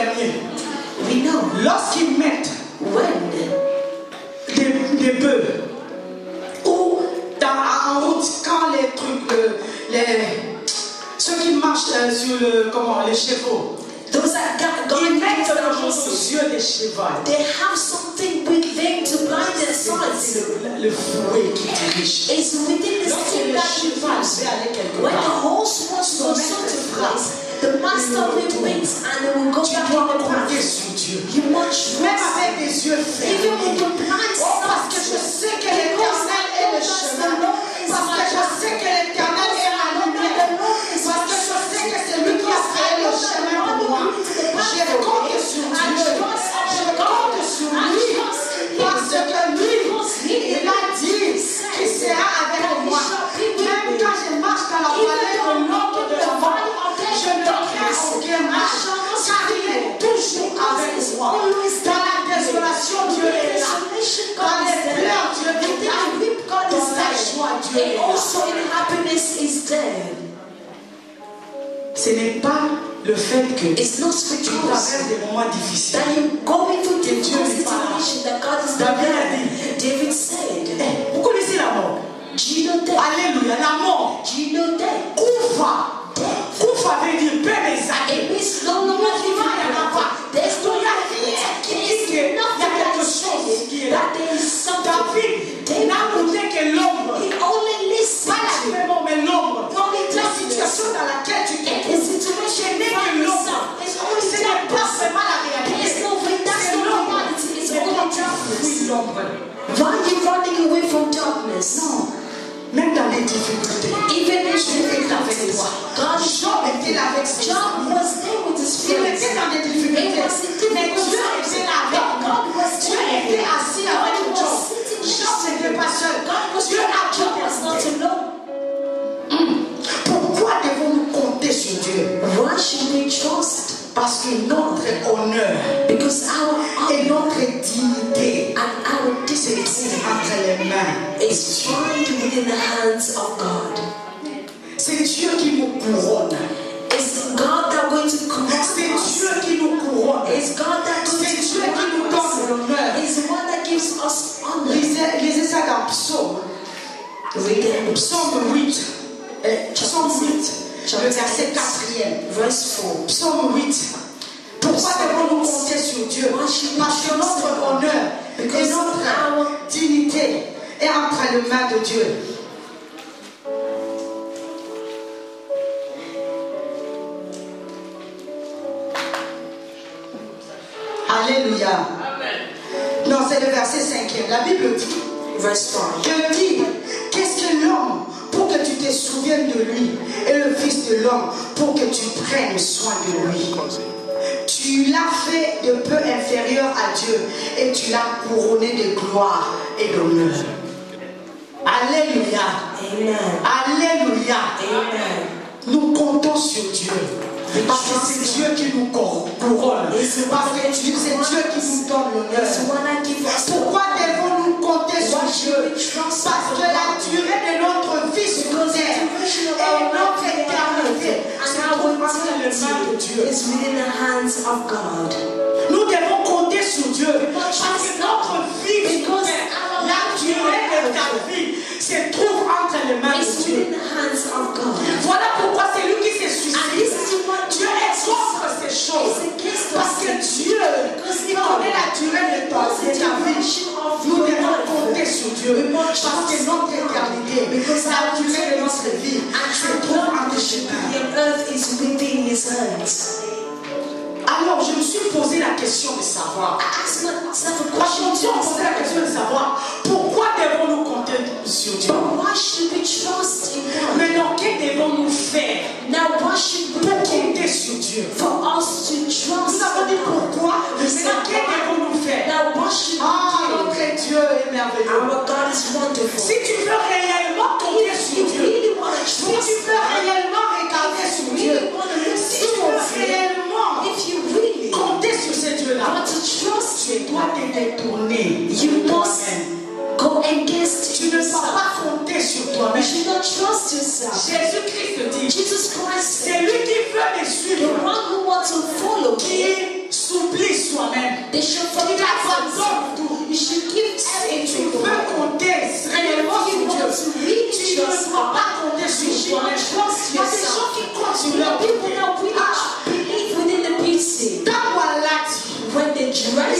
fermiers, We know lorsqu'ils mettent when des, des bœufs ou dans, en route, quand les trucs, euh, les, ceux qui marchent euh, sur le, comment, les chevaux, those that God, ils God mettent gives them quelque chose horses, aux yeux des chevaux. they have something with them to blind their C'est sight. le, le fouet qui dirige. It's within the Lorsque thing le that cheval gives. veut aller quelque When the part, horse wants to go certain place, the master will wait and they will go tu back dois in the compter path. sur Dieu. You must Même trust avec des yeux even with fermés. the blind Oh, parce que je sight. sais que l'Éternel est le chemin. Parce que je sais que l'Éternel est ma lumière. Parce que je sais que c'est lui qui a fait le chemin pour moi. Je compte sur Dieu. Je compte sur lui. Parce que lui, il a dit qu'il sera avec moi. Même quand je marche dans la vallée de l'ombre de la mort, je ne crains aucun mal. Car il est toujours avec moi. Dans la désolation, Dieu est là. Dans les pleurs, Dieu est là. Dans la joie, Dieu est And là. also in happiness is there. Ce n'est pas le fait que It's not tu because traverses des moments difficiles. that you go into Que Dieu difficult n'est pas là. situation that God is not David a there. dit. David said, Eh, vous connaissez la mort? do you know that? Alléluia, la mort. Do you know that? Koufa. Koufa veut dire paix des actes. It means no no one Il n'y en a pas. There's no Il y a rien qui dit qu'il y a quelque chose qui est là. that there is something. David n'a goûté que l'ombre. He only listened Pas la to vraiment, mais l'ombre. only La darkness. situation dans laquelle tu te And the trouves. situation Ce n'est you find que l'ombre. yourself. It's only Ce n'est pas darkness. vraiment la There's réalité. no way. That's C'est no l'ombre. reality. It's Mais only toi, tu darkness. fuis l'ombre. Why are you running away from darkness? Non. Même dans les difficultés. Even if Dieu est avec toi. God is Job était là avec ses Job amis. was there with his Il friends. était dans des difficultés. Mais Dieu était là avec lui. Dieu était assis avec Job. Job n'était pas seul. Dieu a Job was not tout. alone. Pourquoi devons-nous compter sur Dieu? Why should we trust? Parce que notre honneur Because our et honor notre dignité and our se dignity trouvent entre les mains. is found within the hands of God. C'est Dieu qui nous couronne. It's God that going to correct C'est us. Dieu qui nous couronne. It's God that going C'est to Dieu qui nous correct donne us. l'honneur. It's the one that gives us honor. Lisez, lisez ça dans Psaume. Read it. Psaume huit. Euh, Psaume huit. Le verset quatrième. Verse four. Psaume huit. Pourquoi devons-nous compter sur Dieu? Parce que notre honneur et notre dignité est entre les mains de Dieu. Alléluia. Non, c'est le verset cinquième. La Bible dit, Verse five. je dis, qu'est-ce que l'homme pour que tu te souviennes de lui et le Fils de l'homme pour que tu prennes soin de lui? Tu l'as fait de peu inférieur à Dieu et tu l'as couronné de gloire et d'honneur. Alléluia. Amen. Alléluia. Amen. Nous comptons sur Dieu. Parce que c'est Dieu qui nous couronne. Parce que c'est Dieu qui nous donne l'honneur. It's the one that gives us Pourquoi devons-nous compter sur Dieu? trust Parce que la durée de notre vie sur terre et notre éternité se trouve entre les mains de Dieu. is within the hands of God. Nous devons compter sur Dieu. Parce que notre vie sur terre, la durée de ta vie se trouve entre les mains It's de Dieu. within the hands of God. Voilà pourquoi c'est lui qui s'est And this suicidé. is what Dieu est contre ces choses. Parce que Dieu connaît la durée de ta vie. Nous devons compter sur Dieu. Parce que notre éternité, la durée de notre vie, se trouve entre ses mains. The earth is within his hands. Alors je me suis posé la question de savoir. I asked myself a Parce question qu'on s'est to posé la question de savoir pourquoi devons-nous compter sur Dieu. But why should we trust in God? Maintenant, que devons-nous faire Now, why should we pour compter sur Dieu? for us to Nous trust avons dit God? pourquoi. Maintenant, que devons-nous faire? Now, what should Ah, we notre do? Dieu est merveilleux. Our God is wonderful. Si tu veux réellement compter sur If you Dieu, really want to si trust tu veux God, réellement regarder sur Dieu, really want to look si tu veux towards Him, réellement if you really compter sur ce Dieu-là, want to trust tu Him, dois te détourner you de must toi-même. go against Tu ne peux yourself. pas compter sur You toi-même. should not trust yourself. Jésus-Christ dit, Jesus Christ c'est said, lui qui veut me the suivre, one who wants to follow qui me,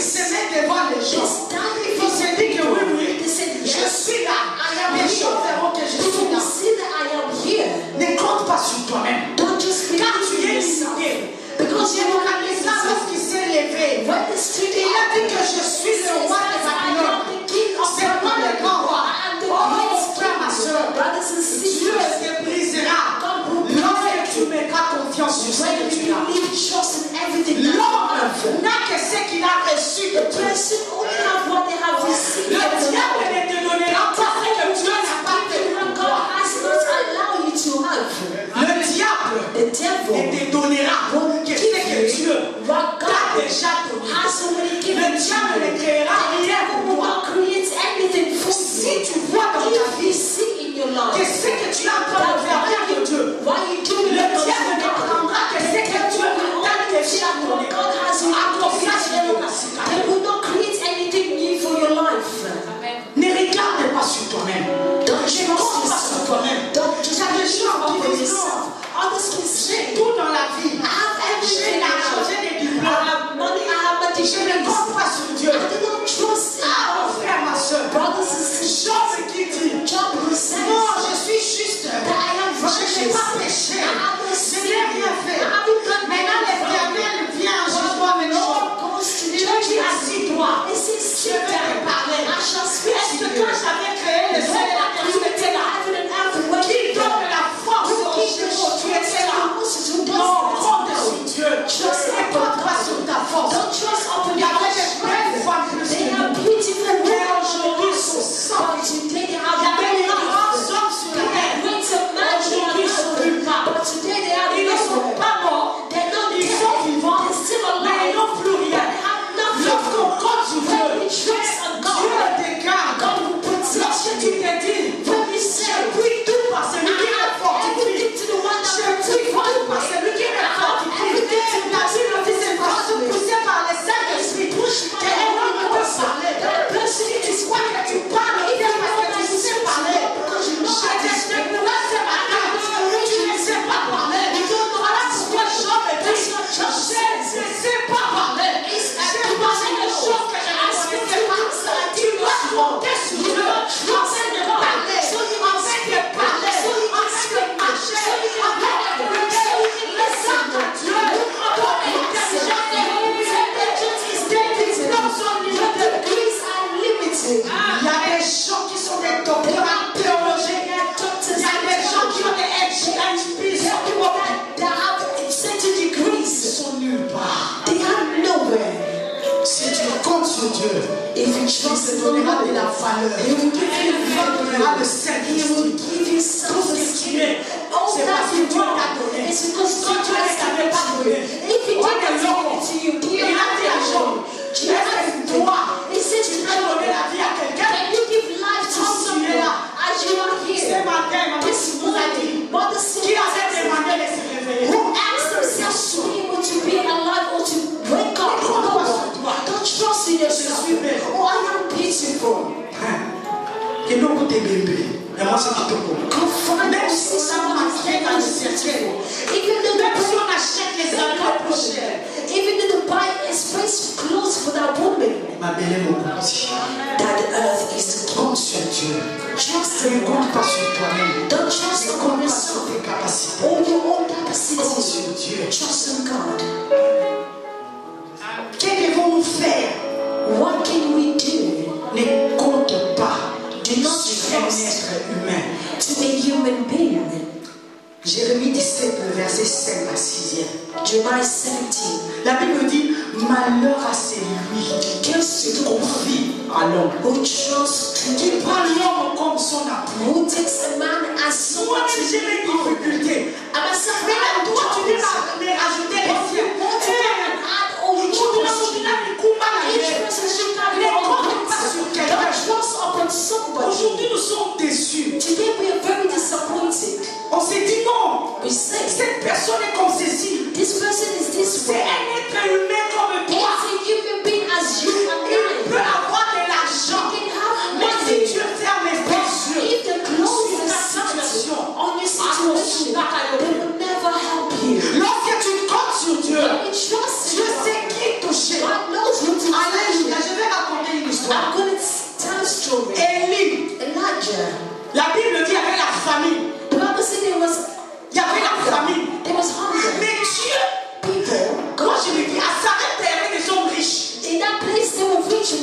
se met devant les gens. Il faut se dire que oui, oui, je suis là. Les gens verront que je suis là. Ne compte pas sur toi-même. Car tu es limité. Because Nebuchadnezzar, lorsqu'il s'est levé, il a dit que je suis le roi de Babylone. C'est moi le grand roi. Oh mon frère, ma soeur, Dieu te brisera lorsque tu mettras confiance sur ce que tu as. L'homme n'a que ce qu'il a reçu de Dieu. Le diable ne te donnera pas ce que Dieu n'a pas donné. Le diable ne te donnera que ce que Dieu t'a déjà donné. Le diable ne créera rien pour toi. Si tu vois dans ta vie que ce que tu as en train de faire vient de Dieu, le diable ne prendra que ce que Dieu t'a déjà donné. À confiance de ne regarde pas sur toi-même. Ne compte pas sur toi-même. Il y a des gens qui disent non. J'ai tout dans la vie. J'ai l'argent, j'ai des diplômes. Je ne compte pas sur Dieu. Ah, mon frère, ma soeur. Job qui dit non, je suis juste. Je n'ai pas péché. Je n'ai rien fait. Maintenant, l'Éternel vient en jugement maintenant. Il dit assis-toi. Je vais te parler. Est-ce que quand j'avais créé le ciel et la terre, tu étais là? Qui donne la force aux chevaux? Tu étais là. Non, compte sur Dieu. Ne compte pas sur ta force. Il y avait des belles femmes plus que nous. Mais aujourd'hui, ils sont sans. Il y avait des grands hommes sur la terre. Aujourd'hui, ils sont plus pas. Ils ne sont pas morts. Ils sont vivants. Mais ils n'ont plus rien. Lorsqu'on compte sur Dieu, Dieu te garde. Lorsque tu te dis, je prie tout par celui qui me fortifie. Je prie tout par celui qui me fortifie. La Bible dit, c'est parce que poussé par les Saint-Esprit que l'homme ne peut parler. Si tu crois que tu parles, c'est parce que tu sais parler. Je te découvre ce matin, tu ne sais pas parler. Voilà pourquoi Job dit, je ne sais pas parler. J'ai parlé des choses que je ne connaissais pas. Tu dois compter sur Dieu. Enseigne de parler. Enseigne de parler. Enseigne de marcher. Enseigne de prier. Laisse-toi à Dieu. Ton intelligence est dans son niveau de glisse à limité. Il y a des gens qui sont des docteurs en théologie. Il y a des gens qui ont des H P. Ils sont nulle part. They are nowhere. Si tu comptes sur Dieu, If you il trust te in the donnera Lord, de la valeur. He will give you Il te value. donnera le He Saint-Esprit. will give you Tout ce que tu self-esteem. es, All c'est that parce que you Dieu t'a want donné. is because Si God Dieu ne has t'avait given pas it to donné, you. If He on est didn't l'homme. give it to you, do you Il a have dit à Job, it? tu es toi. He said Tu to peux donner God, la vie à quelqu'un. can you give life to Comme tu es someone là. as you are Ce here? matin, maman, This tu nous as dit, morning, Mother qui avait demandé de se réveiller? who asked themselves to be able to be alive or to wake up. Compte pas sur toi. Don't trust in yourself. Je suis belle. Oh, I am beautiful. Que nous goûtons bébé. Et moi, c'est qui te compte. Go find Même out si see on a someone marqué dans le cercueil, Even though même the si on achète les habits plus chers, even though the buy expensive clothes for that woman, ma belle est mon petit. that the earth is to Compte sur Dieu. trust Ne in compte God. pas sur toi-même. Don't trust Ne in compte pas sur yourself tes capacités. or your own Compte capacity. sur Dieu. Trust in God. Que devons-nous faire? What can we do Ne compte pas Do not sur un trust être humain. to a human being? Jérémie dix-sept, le verset cinq à sixième. Jeremiah seventeen. La Bible dit, malheur à celui qui se confie à l'homme, Who trusts qui prend l'homme comme son appui. who takes a man as someone Moi, to j'ai mes difficultés. I'm a suffering Mais là, toi, tu viens and me rajouter les siens. want to come and add all you Aujourd'hui, trust. aujourd'hui, les combats à la Each guerre. person should have Ne their own compte pas sur answer. quelqu'un. Don't trust upon somebody. Aujourd'hui, nous sommes déçus. Today we are very disappointed. On s'est dit non, We say cette personne est comme ceci. this person is this C'est way. un être humain comme It's toi. a human being as you and Il peut I. avoir de l'argent. You can have Mais si money. Dieu ferme les yeux If the clothes sur is ta set situation, on your situation, they will never help you. lorsque tu comptes sur Dieu,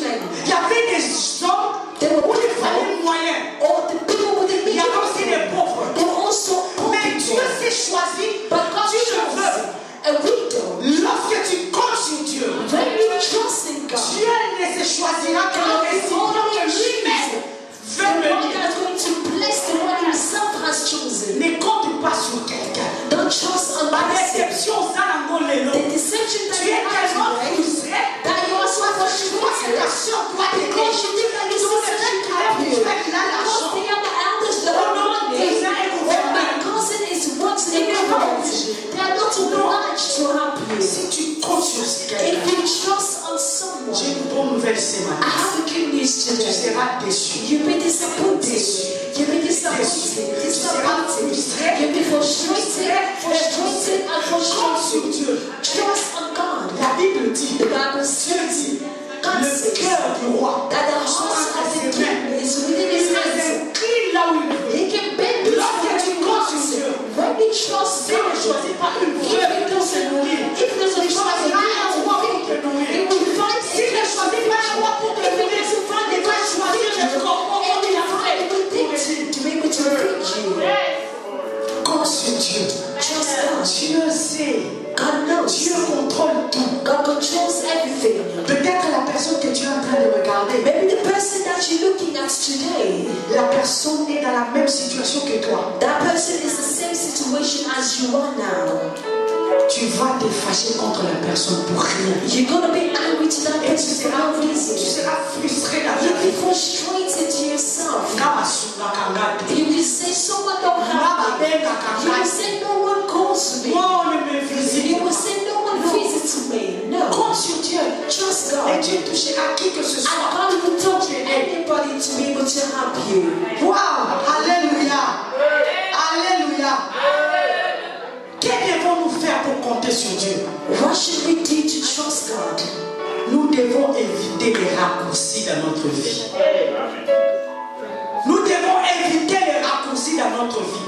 men. Il y avait des hommes There were où il people, fallait moyen. or the people with the Il y avait aussi people. des pauvres. There were also poor Mais Dieu people. s'est choisi. But God Tu le chose veux. a widow. Lorsque tu comptes sur Dieu, When you trust in God, Dieu ne se choisira que le God is récipient only que lui-même the veut one venir. that's going to bless the one himself has chosen. Ne compte pas sur quelqu'un. Don't trust on La person. déception, ça n'a pas le nom. The deception that Tu you es have tellement today, frustré that you are so parce que tu crois que ta frustrated soeur doit t'aider. because you think that your Tous les sister gens should qui help lèvent you. du fait, il a Because l'argent. they are the elders that Oh are non, money. cousin est Or gouverneur. my cousin is working in government. They are not obliged to help you. Si tu comptes sur If quelqu'un, you trust on someone, j'ai une bonne nouvelle ce I matin. have a good news Tu today. seras déçu. You'll be disappointed. You'll be disappointed. Disappointed. You'll be frustrated, frustrated, and Compte sur frustrated. Dieu. Trust on God. La Bible dit, The Bible Dieu says, dit, God le says cœur du roi that the soit heart entre of the ses mains. king is within his Il hands. s'incline là où il veut. He can bend his Lorsque tu comptes sur Dieu, when we trust s'il ne God. choisit pas une veuve pour se nourrir, If there's a il choisira un roi pour te He nourrir. will find S'il ne choisit pas un roi pour te If he nourrir, doesn't find il a va man to choisir feed le you, corbeau and comme il he a will fait find a pour thing aider. to be able to feed you. Compte sur Dieu. Trust God. Dieu sait. God knows. Dieu contrôle tout. God controls everything. Peut-être la personne que tu es en train de regarder, Maybe the person that you're looking at today, la personne est dans la même situation que toi. that person is the same situation as you are now. Tu vas te fâcher contre la personne pour rien. You're going to be angry to that Et tu person for seras, no tu reason. seras frustré dans ta You'll be vie. frustrated to yourself. Kama suna kangate. You will say, someone don't help me. You will say, no one calls me. Moi, on ne me visite You will pas. say, no one visits me. No. Compte sur Dieu. Trust Et God. Dieu touchera qui que ce And soit. God will touch anybody to be able to help you. Wow! Alléluia! Alléluia! Que devons-nous faire pour compter sur Dieu? What should we do to trust God? Nous devons éviter les raccourcis dans notre vie. Nous devons éviter les raccourcis dans notre vie.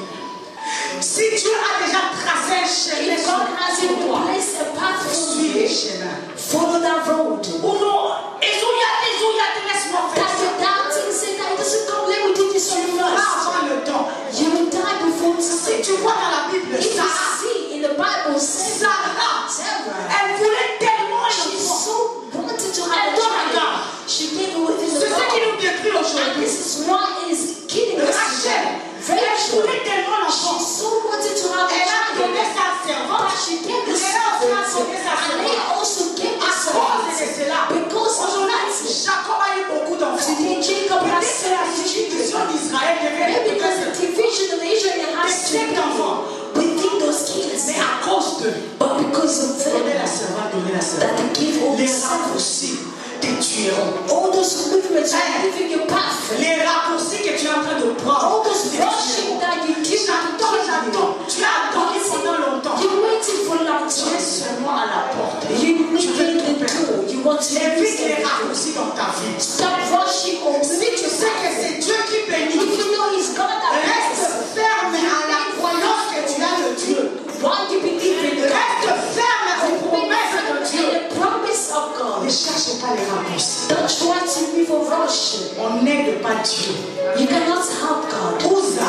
Si Dieu a déjà tracé un chemin If sur God has sur toi, placed a path for suis le you, chemin. follow that road. Ou non, Ezouillate, Ezouillate, laisse-moi faire That ça. you're doubting, say that it doesn't come, let me do this Tu one feras first. avant le temps. You will die before Si time. tu vois dans la Bible, If you Sarah, see in the Bible, Sarah, Sarah, Sarah, elle voulait tellement un she enfant. so wanted to have Elle a donne à child. God. She gave it within C'est the ce qui Bible. nous détruit And aujourd'hui. this is why it is killing us Rachel, today. elle Rachel, voulait tellement l'enfant. she so wanted to have a Elle a donné child. sa servante. But she gave the Léa aussi a servant. donné sa And they servante. also gave À the cause de servant. cela, Because of aujourd'hui, that, Jacob a eu beaucoup d'enfants. today Jacob has Peut-être que la seven division children. d'Israël devait Maybe être because the division of Israel has sept two enfants. within those kids. Mais à cause de But because of donner la them, servante, donner la that servante, they give all the les servants. raccourcis te tueront. All those movements are giving you path. Les raccourcis que tu es en train de prendre, All those te rushing tueront. that you give J'attends, j'attends. Tu as attendu pendant longtemps. You waited for a long Tu es time. seulement à la porte. You Tu veux need tout the perdre. door. You want to Évite use les it. raccourcis dans ta vie. Stop rushing on. Si tu sais que c'est Dieu qui If bénit, you know He's God that reste blesses, ferme à la croyance que tu as de Dieu. why you believe in God? Reste ferme aux promesses de Dieu. In the promise of Ne God. cherche pas les raccourcis. Don't try to live a rush. On n'aide pas Dieu. You cannot help God. Uza,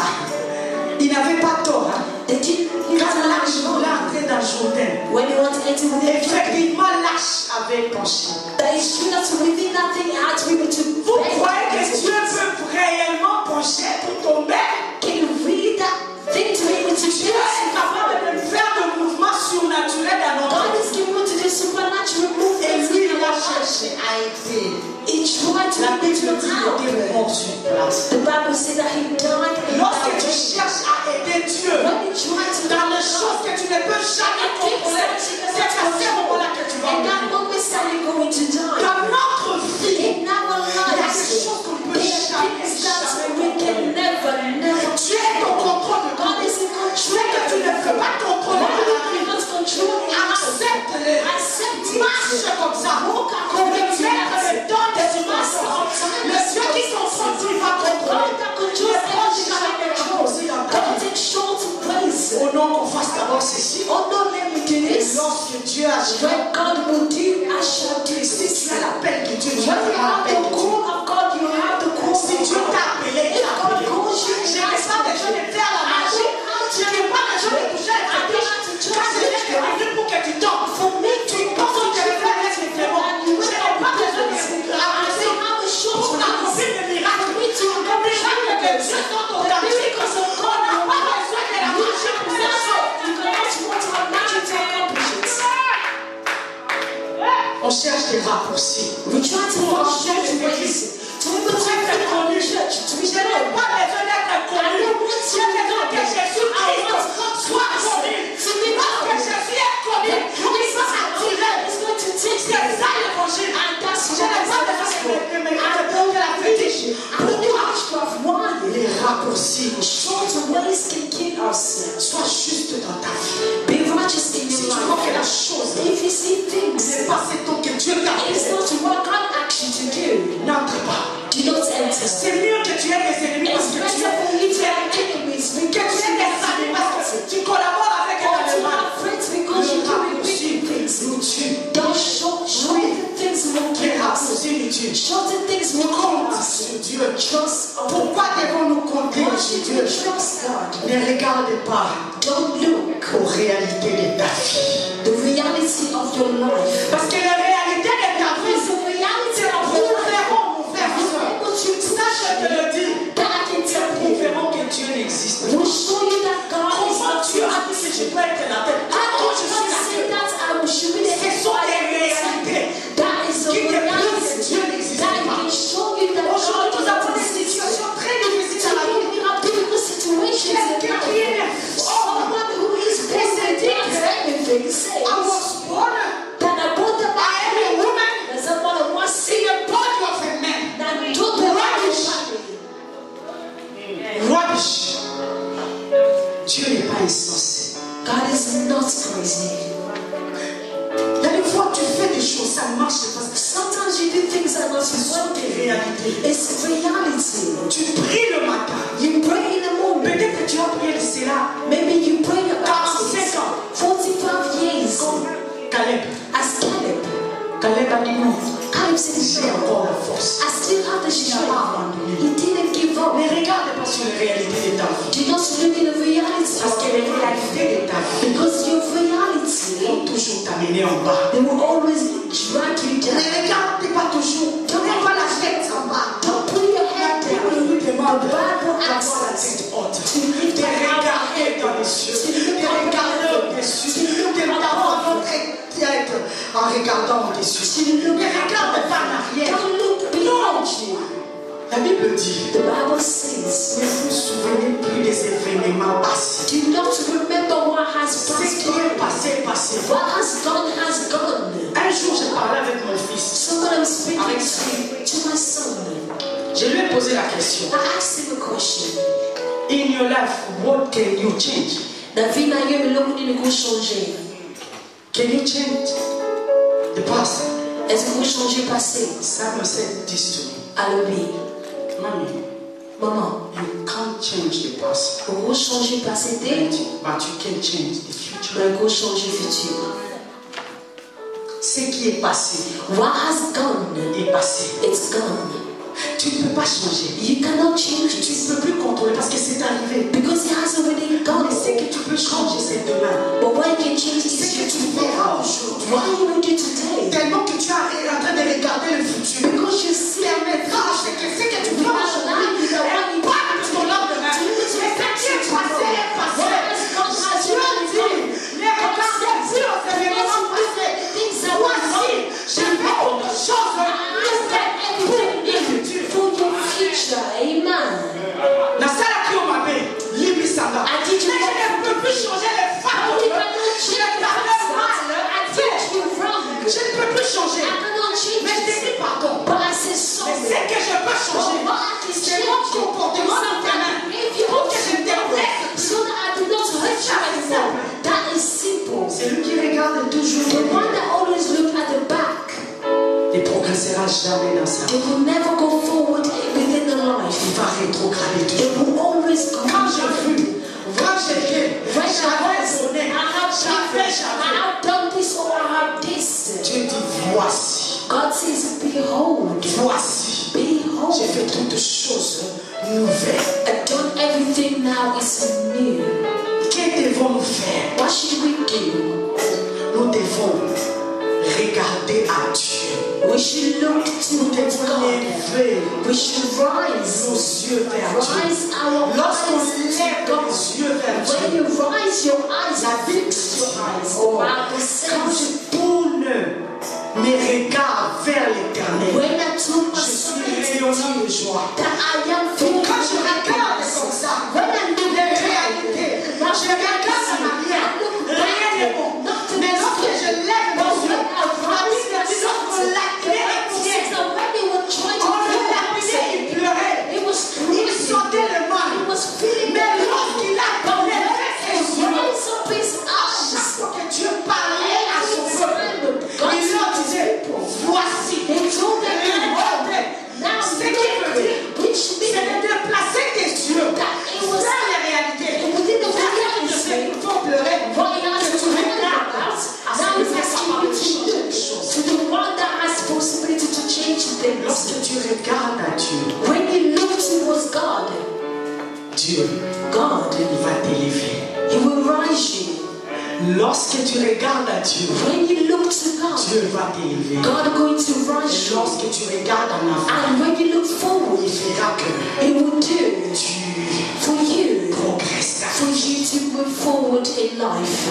il n'avait pas tort. Hein? They didn't Quand l'arche voulait entrer dans Jourdain, when you want to enter within the effectivement l'arche avait penché. that is true that within that thing you had to be able to Vous bend croyez que against Dieu it. peut réellement pencher pour tomber? Can you read that thing to be able to Dieu do est it? capable de faire des mouvements surnaturels dans notre God vie. is able to do supernatural Et movements lui, in il a our lives. cherché à aider. He tried to La make Bible it dit qu'il était mort happen. sur place. The Bible says that he died in Lorsque tu that cherches à aider Dieu when he tried to dans les make choses que tu ne peux jamais contrôler, c'est à ce moment-là que tu vas and mourir. that moment that you're going to die. Dans notre vie, In our il y a des lives, choses qu'on ne peut there are jamais, things that jamais we can contrôler. never, never Tu es au contrôle de God tout. is in Tu sais que tu control. ne peux pas contrôler God la vie. cannot control it. Accepte-le. Accept it. Marche comme ça. Le Dieu te donne des dimensions. Le Dieu qui confronte, il va contrôler. God that controls Ne prends jamais des everything. raccourcis dans ta God vie. takes short place. Au nom qu'on fasse d'abord ceci. Oh no, let me do Et this. lorsque Dieu agit. When God will do, I shall do. Si tu as l'appel de Dieu, tu When as you have the l'appel de Dieu. call of God, you have the call Si Dieu of t'a God. appelé, il If t'a God appelé. calls you, Je he n'ai has pas besoin de faire la magie. Je n'ai pas besoin de toucher la fétiche. Quand je viens te dire pour que tu tombes, For me to tu penses que tu vas faire un expériment. Je n'ai pas besoin de te ramasser pour accomplir le miracle. Le miracle de Dieu dans ton temps. On n'a pas besoin de la magie pour faire ça. On cherche des raccourcis. We try to On find cherche des ways to Pour even être connu. Je n'ai pas besoin d'être connu. J'ai besoin que Jésus-Christ soit connu. Parce que Jésus est connu, il va attirer. C'est ça l'évangile. Je n'ai pas besoin de me de la fétiche. Pourquoi les raccourcis, short ways can kill us. sois juste dans ta vie. Be righteous in Si your tu vois que la life. chose If you see things, n'est pas ce que Dieu t'a it's fait, not what God asked you to do. n'entre pas. Do not enter. C'est mieux que tu aies des ennemis parce It's que tu better es for you to have enemies que because tu you aies des have amis parce que tu collabores avec or un to mal. have friends because you Le do raccourci wicked things. nous tue. Don't show, show the things will Les kill us. raccourcis nous tuent. Show the things will kill Compte us. sur Dieu. Trust on Pourquoi devons-nous compter Why sur should Dieu? we trust God? Ne regarde pas Don't look aux réalités de ta vie. the reality of your life. Parce que la réalité de ta vie, Because the reality c'est of nous your life verrons, mon frère, is soeur. able to Ça, je te le dis. that I can tell Nous you. verrons que Dieu n'existe pas. Will show you that God is Comment not tu as dit que je dois être la tête? I Quand je don't suis la say tête, that I should be the ce sont des réalités. That is a Qui te prouvent que reality Dieu n'existe that pas. can show you that Aujourd'hui, God nous avons des exists. situations très difficiles à la vie. We have difficult situations in Quelqu'un qui est life. oh, Someone who is visiting anything says I was born that I bought the I am a woman that someone was in saying the body of a man. that told the Rubbish. family. Rubbish. Dieu n'est pas insensé. God is not crazy. Il y a des fois tu fais des choses, ça marche parce que Sometimes you do things that must ce sont be des réalités. It's reality. Tu pries le matin. You pray in the morning. Peut-être que tu as prié de cela Maybe you pray about quarante-cinq it. ans. forty-five years. Comme Caleb. As Caleb. Caleb a dit non. Caleb said, J'ai encore la force. I still have the strength. abandonné. He didn't give up. Ne regarde pas sur les réalités de ta vie. Do not look at the reality. Parce que les réalités de ta vie Because your vont reality, toujours t'amener en bas. they will always drag you Ne down. regarde pas toujours. N'aie pas la tête en bas. Don't put your head La Bible down. nous demande The Bible d'avoir asks la us tête haute. to lift De our regarder head, dans les cieux. to look De regarder up, au-dessus. to look De d'avoir above. notre tête en regardant au-dessus. Ne regarde pas en arrière. Don't look behind you. La Bible dit, The Bible says, ne vous souvenez plus des événements passés. do not remember what has Ce passed qui est by. passé, est passé. What has gone has gone. Un jour, j'ai parlé avec mon fils. Someone I'm speaking Avec to, to my son. Je lui ai posé la question. I asked him a question. In your life, what can you change? La vie n'a eu le coup de changer. Can you change the past? Est-ce que vous changez le passé? Sam said this to me. Alors oui, Mommy, maman, you can't change the past. vous changez le passé But dès, you, but you can change the future. mais vous changez le futur. Ce qui est passé What has gone, est passé. it's gone. Tu ne peux pas changer. You cannot change Tu it ne peux plus contrôler parce que c'est arrivé. because it has already gone. Mais ce que tu peux changer, c'est demain. But what you can change Ce is que your tu feras aujourd'hui. What you will do today. Tellement que tu es en train de regarder le futur. Because you see Permettra à ce que ce que tu feras aujourd'hui impacte ton lendemain. Mais ce qui est passé est passé. Dieu dit, ne regardez plus aux événements passés. Voici, je fais autre chose nouvelle pour le futur. for your future. Amen. Nasala qui au mabé, libi sanga. I did you Mais je ne peux plus changer les faits. You cannot Je change ne parle mal. I teach you wrong. Je ne peux plus changer. I cannot change Mais je te it. dis pardon. But I say Mais sorry. ce que je peux changer, c'est mon comportement dans ta main. Pour que je te blesse. So that I do not hurt you anymore. That is simple. C'est lui qui regarde toujours The one devant. that always look at the back, Il ne progressera jamais dans sa vie. they will never go forward within the Il life. va rétrograder They toujours. will always go. Quand je fus, quand j'étais, When I j'avais was, donné, I have j'avais, I j'avais. have done this or I says, behold, voici, behold, j'ai fait toutes choses nouvelles. I've done everything now is new. Que devons-nous faire? What should we do? Nous devons regarder à Dieu. We should look Nous to devons God. lever We should rise. nos yeux vers Dieu. Rise our Lorsqu'on eyes lève to God. les yeux vers When Dieu, you rise your eyes, la Bible fix your eyes. dit, The oh, Bible quand says, je tourne mes regards vers l'Éternel, when I took my je suis sight rayonnant de joie. that I am Donc filled quand je with regarde happiness. comme ça, When I look les back, réalités, my je regarde en arrière, rien n'est bon. nothing Mais is lorsque good. je lève But mes yeux, when I la rise Bible my dit lorsqu'on sight, l'appelait the Bible says that when they were trying to on le kill l'appelait, il him, pleurait. he was Il screaming. sentait le mal. He was feeling the Mais pain. lorsqu'il a But when levé he ses yeux, raised up his à chaque eyes, fois que Dieu parlait à son peuple, God il leur said, disait, voici, They told them, regardez. now Ce qui veut dire, which c'est means de déplacer tes yeux that it was vers les réalités. it was in the Vers reality. ce qu'il faut pleurer, What he has que to tu do regardes about, à ce now qui he's fait asking capable you de to changer look les choses. to the one that has possibility to change things. Lorsque tu regardes à Dieu, When you look towards God, Dieu, God, il va t'élever. He will rise you. Lorsque tu regardes à Dieu, When you look to God, Dieu va t'élever. God is going to Et rise you. lorsque tu regardes en avant, And when you look forward, il fera que He will do tu for you, progresses. for you to move forward in life.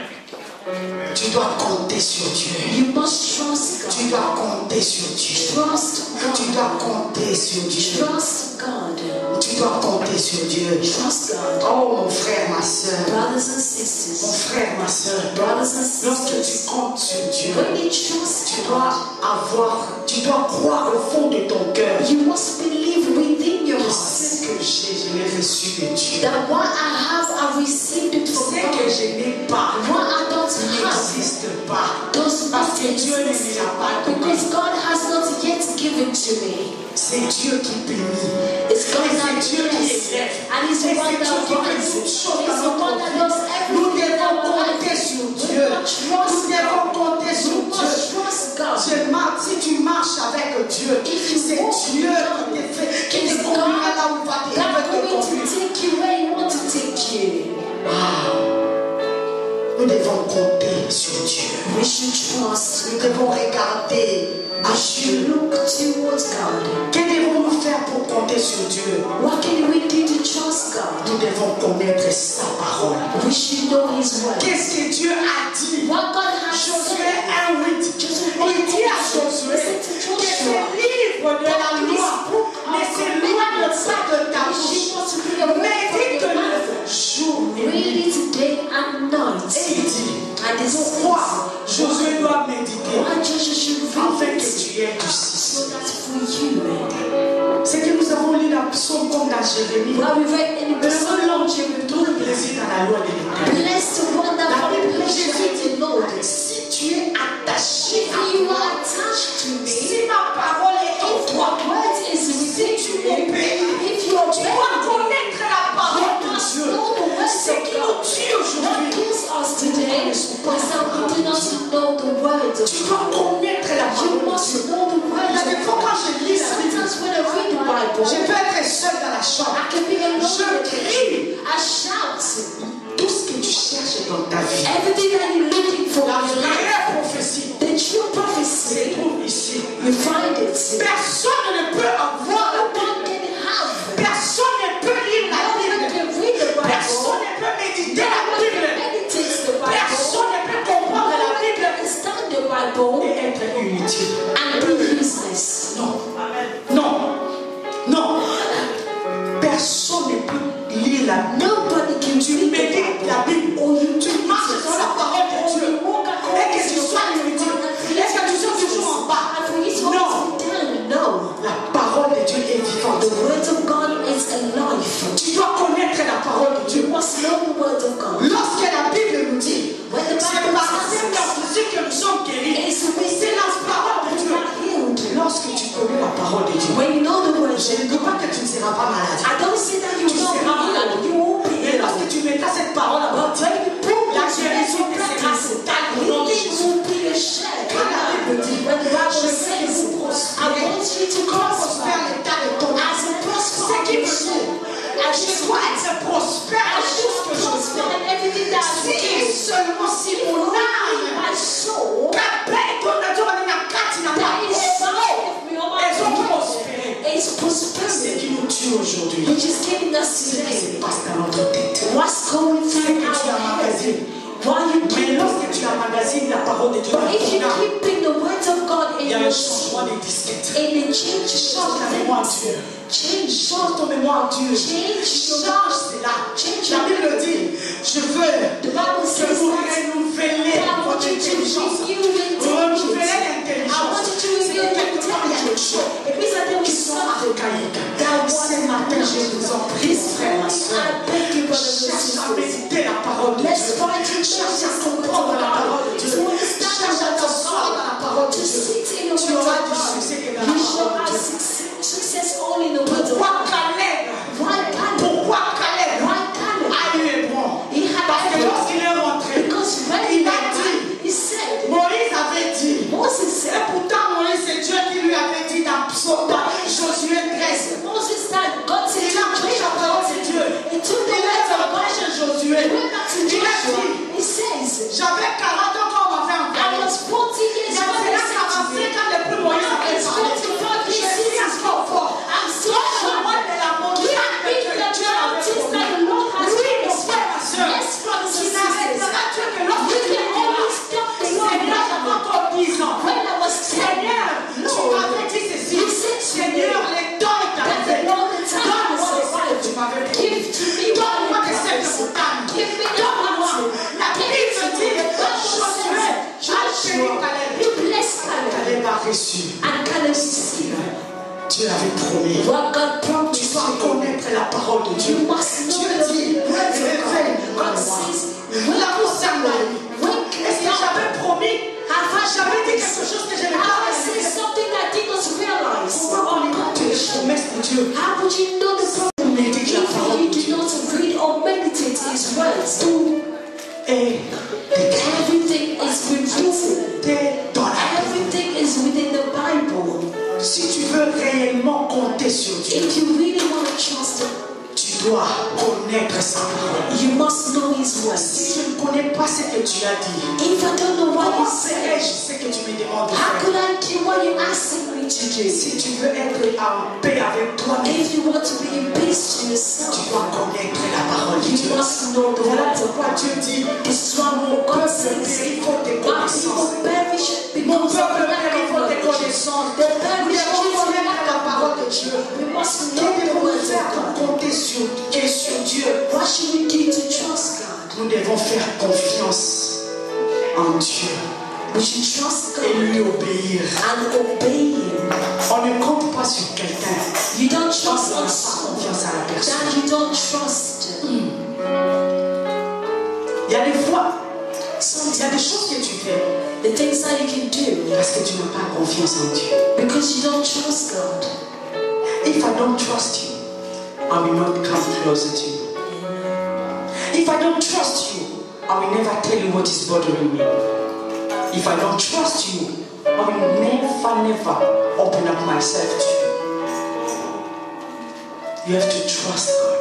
Tu dois compter sur Dieu. You must trust Tu God. dois compter sur Dieu. Trust Tu God. dois compter sur Dieu. Trust God. Tu dois compter sur Dieu. Trust God. Oh mon frère, ma soeur. Brothers and Mon sisters, frère, ma soeur. brothers and Lorsque tu sisters, comptes sur Dieu, when you trust tu dois God, avoir, tu dois croire au fond de ton cœur. you must believe within your Que heart ce que j'ai, je l'ai reçu de Dieu. that what I have, I received it from Ce que God. je n'ai pas What I don't have n'existe pas. does Parce not que Dieu ne exist m'y a pas donné. because God has not yet given to me. C'est Dieu qui bénit. It's God Et that c'est Dieu qui bless, élève. and He's Et the one c'est Dieu that qui fait rises. toutes choses He's dans the one notre that vie. does Nous everything in devons our compter life. sur We Dieu. must Nous trust devons God. compter sur We Dieu. must trust God. Je marche, si tu marches avec Dieu, If you c'est walk Dieu with qui God, te fait, qui it's te conduira là où il va te, il va God te going to conduire. take you where He wants to take you. Wow. Nous devons compter sur Dieu. We should trust. Nous devons regarder à We should Dieu. look towards God. Que devons-nous faire pour compter sur Dieu? What can we do to trust God? Nous devons connaître sa parole. We should know His word. Qu'est-ce que Dieu a dit? What God has Josué said. un huit. Il dit à Josué que ce livre de la loi ne s'éloigne pas de ta bouche. Médite-le jour et Read nuit. it day and night. Et il dit, And this is pourquoi Josué doit méditer why Joshua should afin read que it. tu aies du succès. So that's for you. C'est que nous avons lu la psaume comme dans Jérémie. Well, we read in the Heureux Psalm, l'homme qui trouve plaisir dans la loi de l'Éternel. blessed the one that La found Bible dit, pleasure Jésus in dit, the Lord. si tu es attaché If à you moi, are attached to me, si ma parole est en if toi, my word is si within tu you, obéis, if you tu obey dois me, connaître la parole you de must Dieu. know the words Ce of qui nous God. tue What aujourd'hui, kills us today is that we do not know the words of tu dois God. connaître la You parole de Dieu. must know the Il y a words des of fois quand God. je lis la Bible, Sometimes when I read the Bible, je peux être seul dans la chambre. I can be alone Je with crie. it. I shout. Tout ce que tu cherches dans ta vie, Everything that you're looking for la in your life, vraie prophétie, the true se prophecy, trouve ici. you find it. Personne ne peut avoir la No one Bible. can have. Personne ne peut lire la No one Bible. can read the Bible. Personne ne peut méditer No la one can Bible. meditate the Bible. Personne ne peut comprendre No la one Bible can understand the Bible et être inutile. and be useless. Non. Non. Non. Personne ne peut lire la Bible. Nobody can Tu read the médites la Bible. Bible. Or you Tu marches dans la parole de Dieu. Et que tu sois inutile. Est-ce que tu sois toujours en bas? And for you to Non. always be down. No. La parole de Dieu est vivante. The word of God is alive. Tu dois connaître la parole de Dieu. You must know the word of God. Lorsque la Bible nous dit, When the c'est Bible par tells cette us, physique que nous sommes guéris. it's with C'est la parole de we Dieu. are healed. Lorsque tu connais la parole de Dieu, When you know the word, je ne dis pas que tu ne seras pas malade. I don't say that you Tu will seras be malade. healed. You won't be Mais healed. lorsque tu mettras cette parole à But bord, when you put la that guérison into te sera practice, totale au nom de healing Jésus. will be a share. Quand la Bible dit, When the Bible je says, Je dois être prospère. Si seulement si mon âme c'est qui nous tue aujourd'hui. C'est parce dans notre tête. What's going C'est through que tu our emmagasines. Why you Mais keep lorsque tu emmagasines la parole de Dieu dans But if you ton âme, keep the words of God in il y a your un soul, changement des disquettes. and it changes Change ta mémoire Dieu. change Change ton mémoire Dieu. Change your- Change cela. Change La your- Bible dit, je veux The Bible que says vous that renouvelez I want votre you to intelligence. renew intelligence. Renouvelez I l'intelligence. want you to C'est renew que quelque part il y a des intelligence. choses It means that there qui is sont something archaïques. that was Ce matin, je vous en prie, This frères et morning, sœurs. I beg you, brothers and Cherche à sisters. méditer la parole de Let's Dieu. try to Cherche à change comprendre la parole de Dieu. to understand Cherche à t'asseoir dans la parole de to Dieu. sit in the Tu word auras of du God. succès que dans la You shall parole de have Dieu. success, success only in the word of Pourquoi God. Caleb Why Caleb? Pourquoi Caleb Why Caleb? a eu Hébron? He had Parce que everything. lorsqu'il est rentré, Because when il he a dit, he said, Moïse avait dit, Moses et said, pourtant Moïse, c'est Dieu qui lui avait dit dans Psaume, dans Josué treize. Moses said, God said, Il a pris la parole de Dieu. He took the Il est words of rentré God. chez Josué. He went back to Il a Joshua. dit, He says, j'avais quarante ans quand on m'avait I envoyé. was forty years Il y a old. déjà quarante-cinq ans depuis Moïse avait It's parlé. twenty-five Je years suis since encore fort. I'm still Donne-moi strong. de la montagne Give que me Dieu the avait mountains promis. that the Lord has Oui, mon promised. frère, ma soeur. Yes, brothers Tu and n'arrêteras sisters. Dieu que lorsque You tu can diras, only stop the Lord Seigneur, j'avais encore dix ans. when I was ten. Seigneur, tu Lord, m'avais dit ceci. you said to Seigneur, me le temps est that arrivé. the Lord the time Donne-moi is le temps que tu arrived. m'avais promis. Give to me Donne-moi what de you cette promised. montagne. Give me the Donne-moi. mountain. La Bible Give dit, it to me. The Bible Josué says, a béni Caleb. you bless Caleb. Caleb a reçu. And Caleb received. Dieu avait promis. What God Tu promised dois you. connaître la parole de Dieu. You must know Dieu the dit, words of réveille God. moi God et moi. says, La montagne m'a dit, wake est-ce que j'avais promis? J'avais dit quelque chose que je n'ai pas I say réalisé. something that I did not realize Pourquoi or connais-tu les accomplish. promesses de Dieu? How would you know the problem Médite la parole if de you Dieu. do not read or meditate His words? Et Everything is written. t'es dans la Everything is within the Bible. Si tu veux réellement compter sur Dieu, If you really want to trust Him, tu dois connaître sa parole. you must know His Si words. je ne connais pas ce que tu as dit, If I don't know what comment He said, ferais-je ce que tu me demandes de how faire? could I do what you asking me to do? Si tu veux être en paix avec toi-même, If you want to be in peace to tu yourself, dois connaître la parole de you Dieu. must know the Voilà words of pourquoi God. Dieu dit, This is why when God peuple says, périt faute de my connaissance. people perish Mon because of peuple lack périt of faute de knowledge. connaissance. They Nous perish devons because of connaître lack la of parole de knowledge. Dieu. We must Que know the devons-nous words faire of pour God. compter sur, et sur Dieu? What should we do to trust God? Nous devons faire confiance en Dieu We should trust et God lui obéir. and obey Him. On ne compte pas sur quelqu'un You don't quand trust on n'a us pas confiance à la personne. that you don't trust Him. Il y a des fois, il y a Sometimes des choses que tu fais the things that you can do parce que tu n'as pas confiance en Dieu. because you don't trust God. If I don't trust you, I will not come closer to you. If I don't trust you, I will never tell you what is bothering me. If I don't trust you, I will never, never open up myself to you. You have to trust God.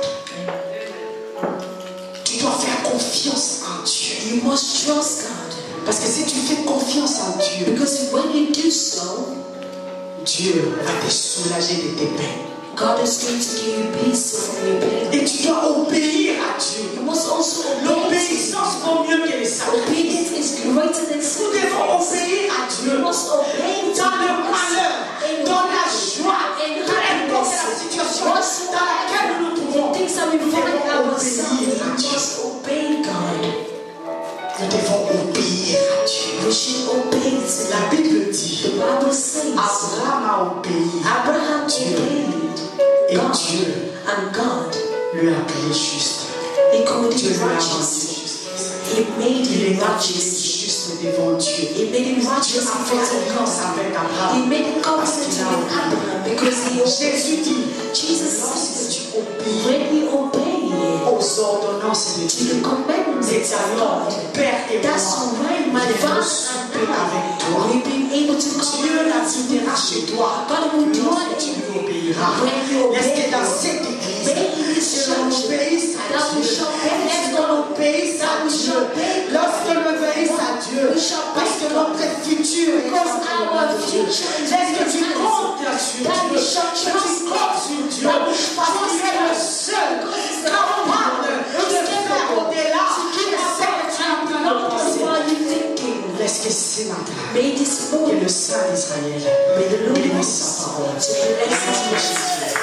Tu dois faire confiance en Dieu. You must trust God Parce que si tu fais confiance en Dieu, because when you do so, Dieu va te soulager de tes peines. God is going to give you peace from your pain. Et tu dois obéir à Dieu. You must also obey. L'obéissance vaut mieux que les sacrifices. Obedience is greater than Nous devons sacrifice. obéir à You Dieu must obey dans le malheur, in dans la joie, in peu importe la happiness. situation dans laquelle nous nous trouvons. Things that we find ourselves, Obéir à we Dieu. must obey God. Nous devons obéir à Dieu. We should obey to La Bible dit, The Bible says Abraham a obéi Abraham Dieu. obeyed Et God, Dieu and God, lui a appelé juste. He called Dieu him lui a rendu righteous. juste. He made Il him est appelé righteous. juste devant Dieu. He made him Dieu righteous a before fait the alliance God. avec He Abraham. made a Parce covenant qu'il a with obéi. Abraham because he obeyed. Jésus dit, Jesus lorsque said, tu obéis when we obey aux ordonnances de to the Dieu, commandments c'est of alors God, mon Père et that's moi, when my nous devons father souper and avec I toi. will be able to come Dieu l'habitera chez toi God will do lorsque it tu in lui you obéiras. when you Est-ce obey que dans Him. cette église, Maybe in this selon church, obéisse à Dieu. Est-ce qu'on obéisse à Dieu? Lorsqu'on obéisse à Dieu, parce que notre futur est entre Dieu. Est-ce que tu comptes sur Dieu? Que tu comptes sur Dieu? Parce qu'il est le seul capable de faire au-delà de ce que tu as pu penser. Laisse que ce matin, que le Saint d'Israël bénisse sa parole.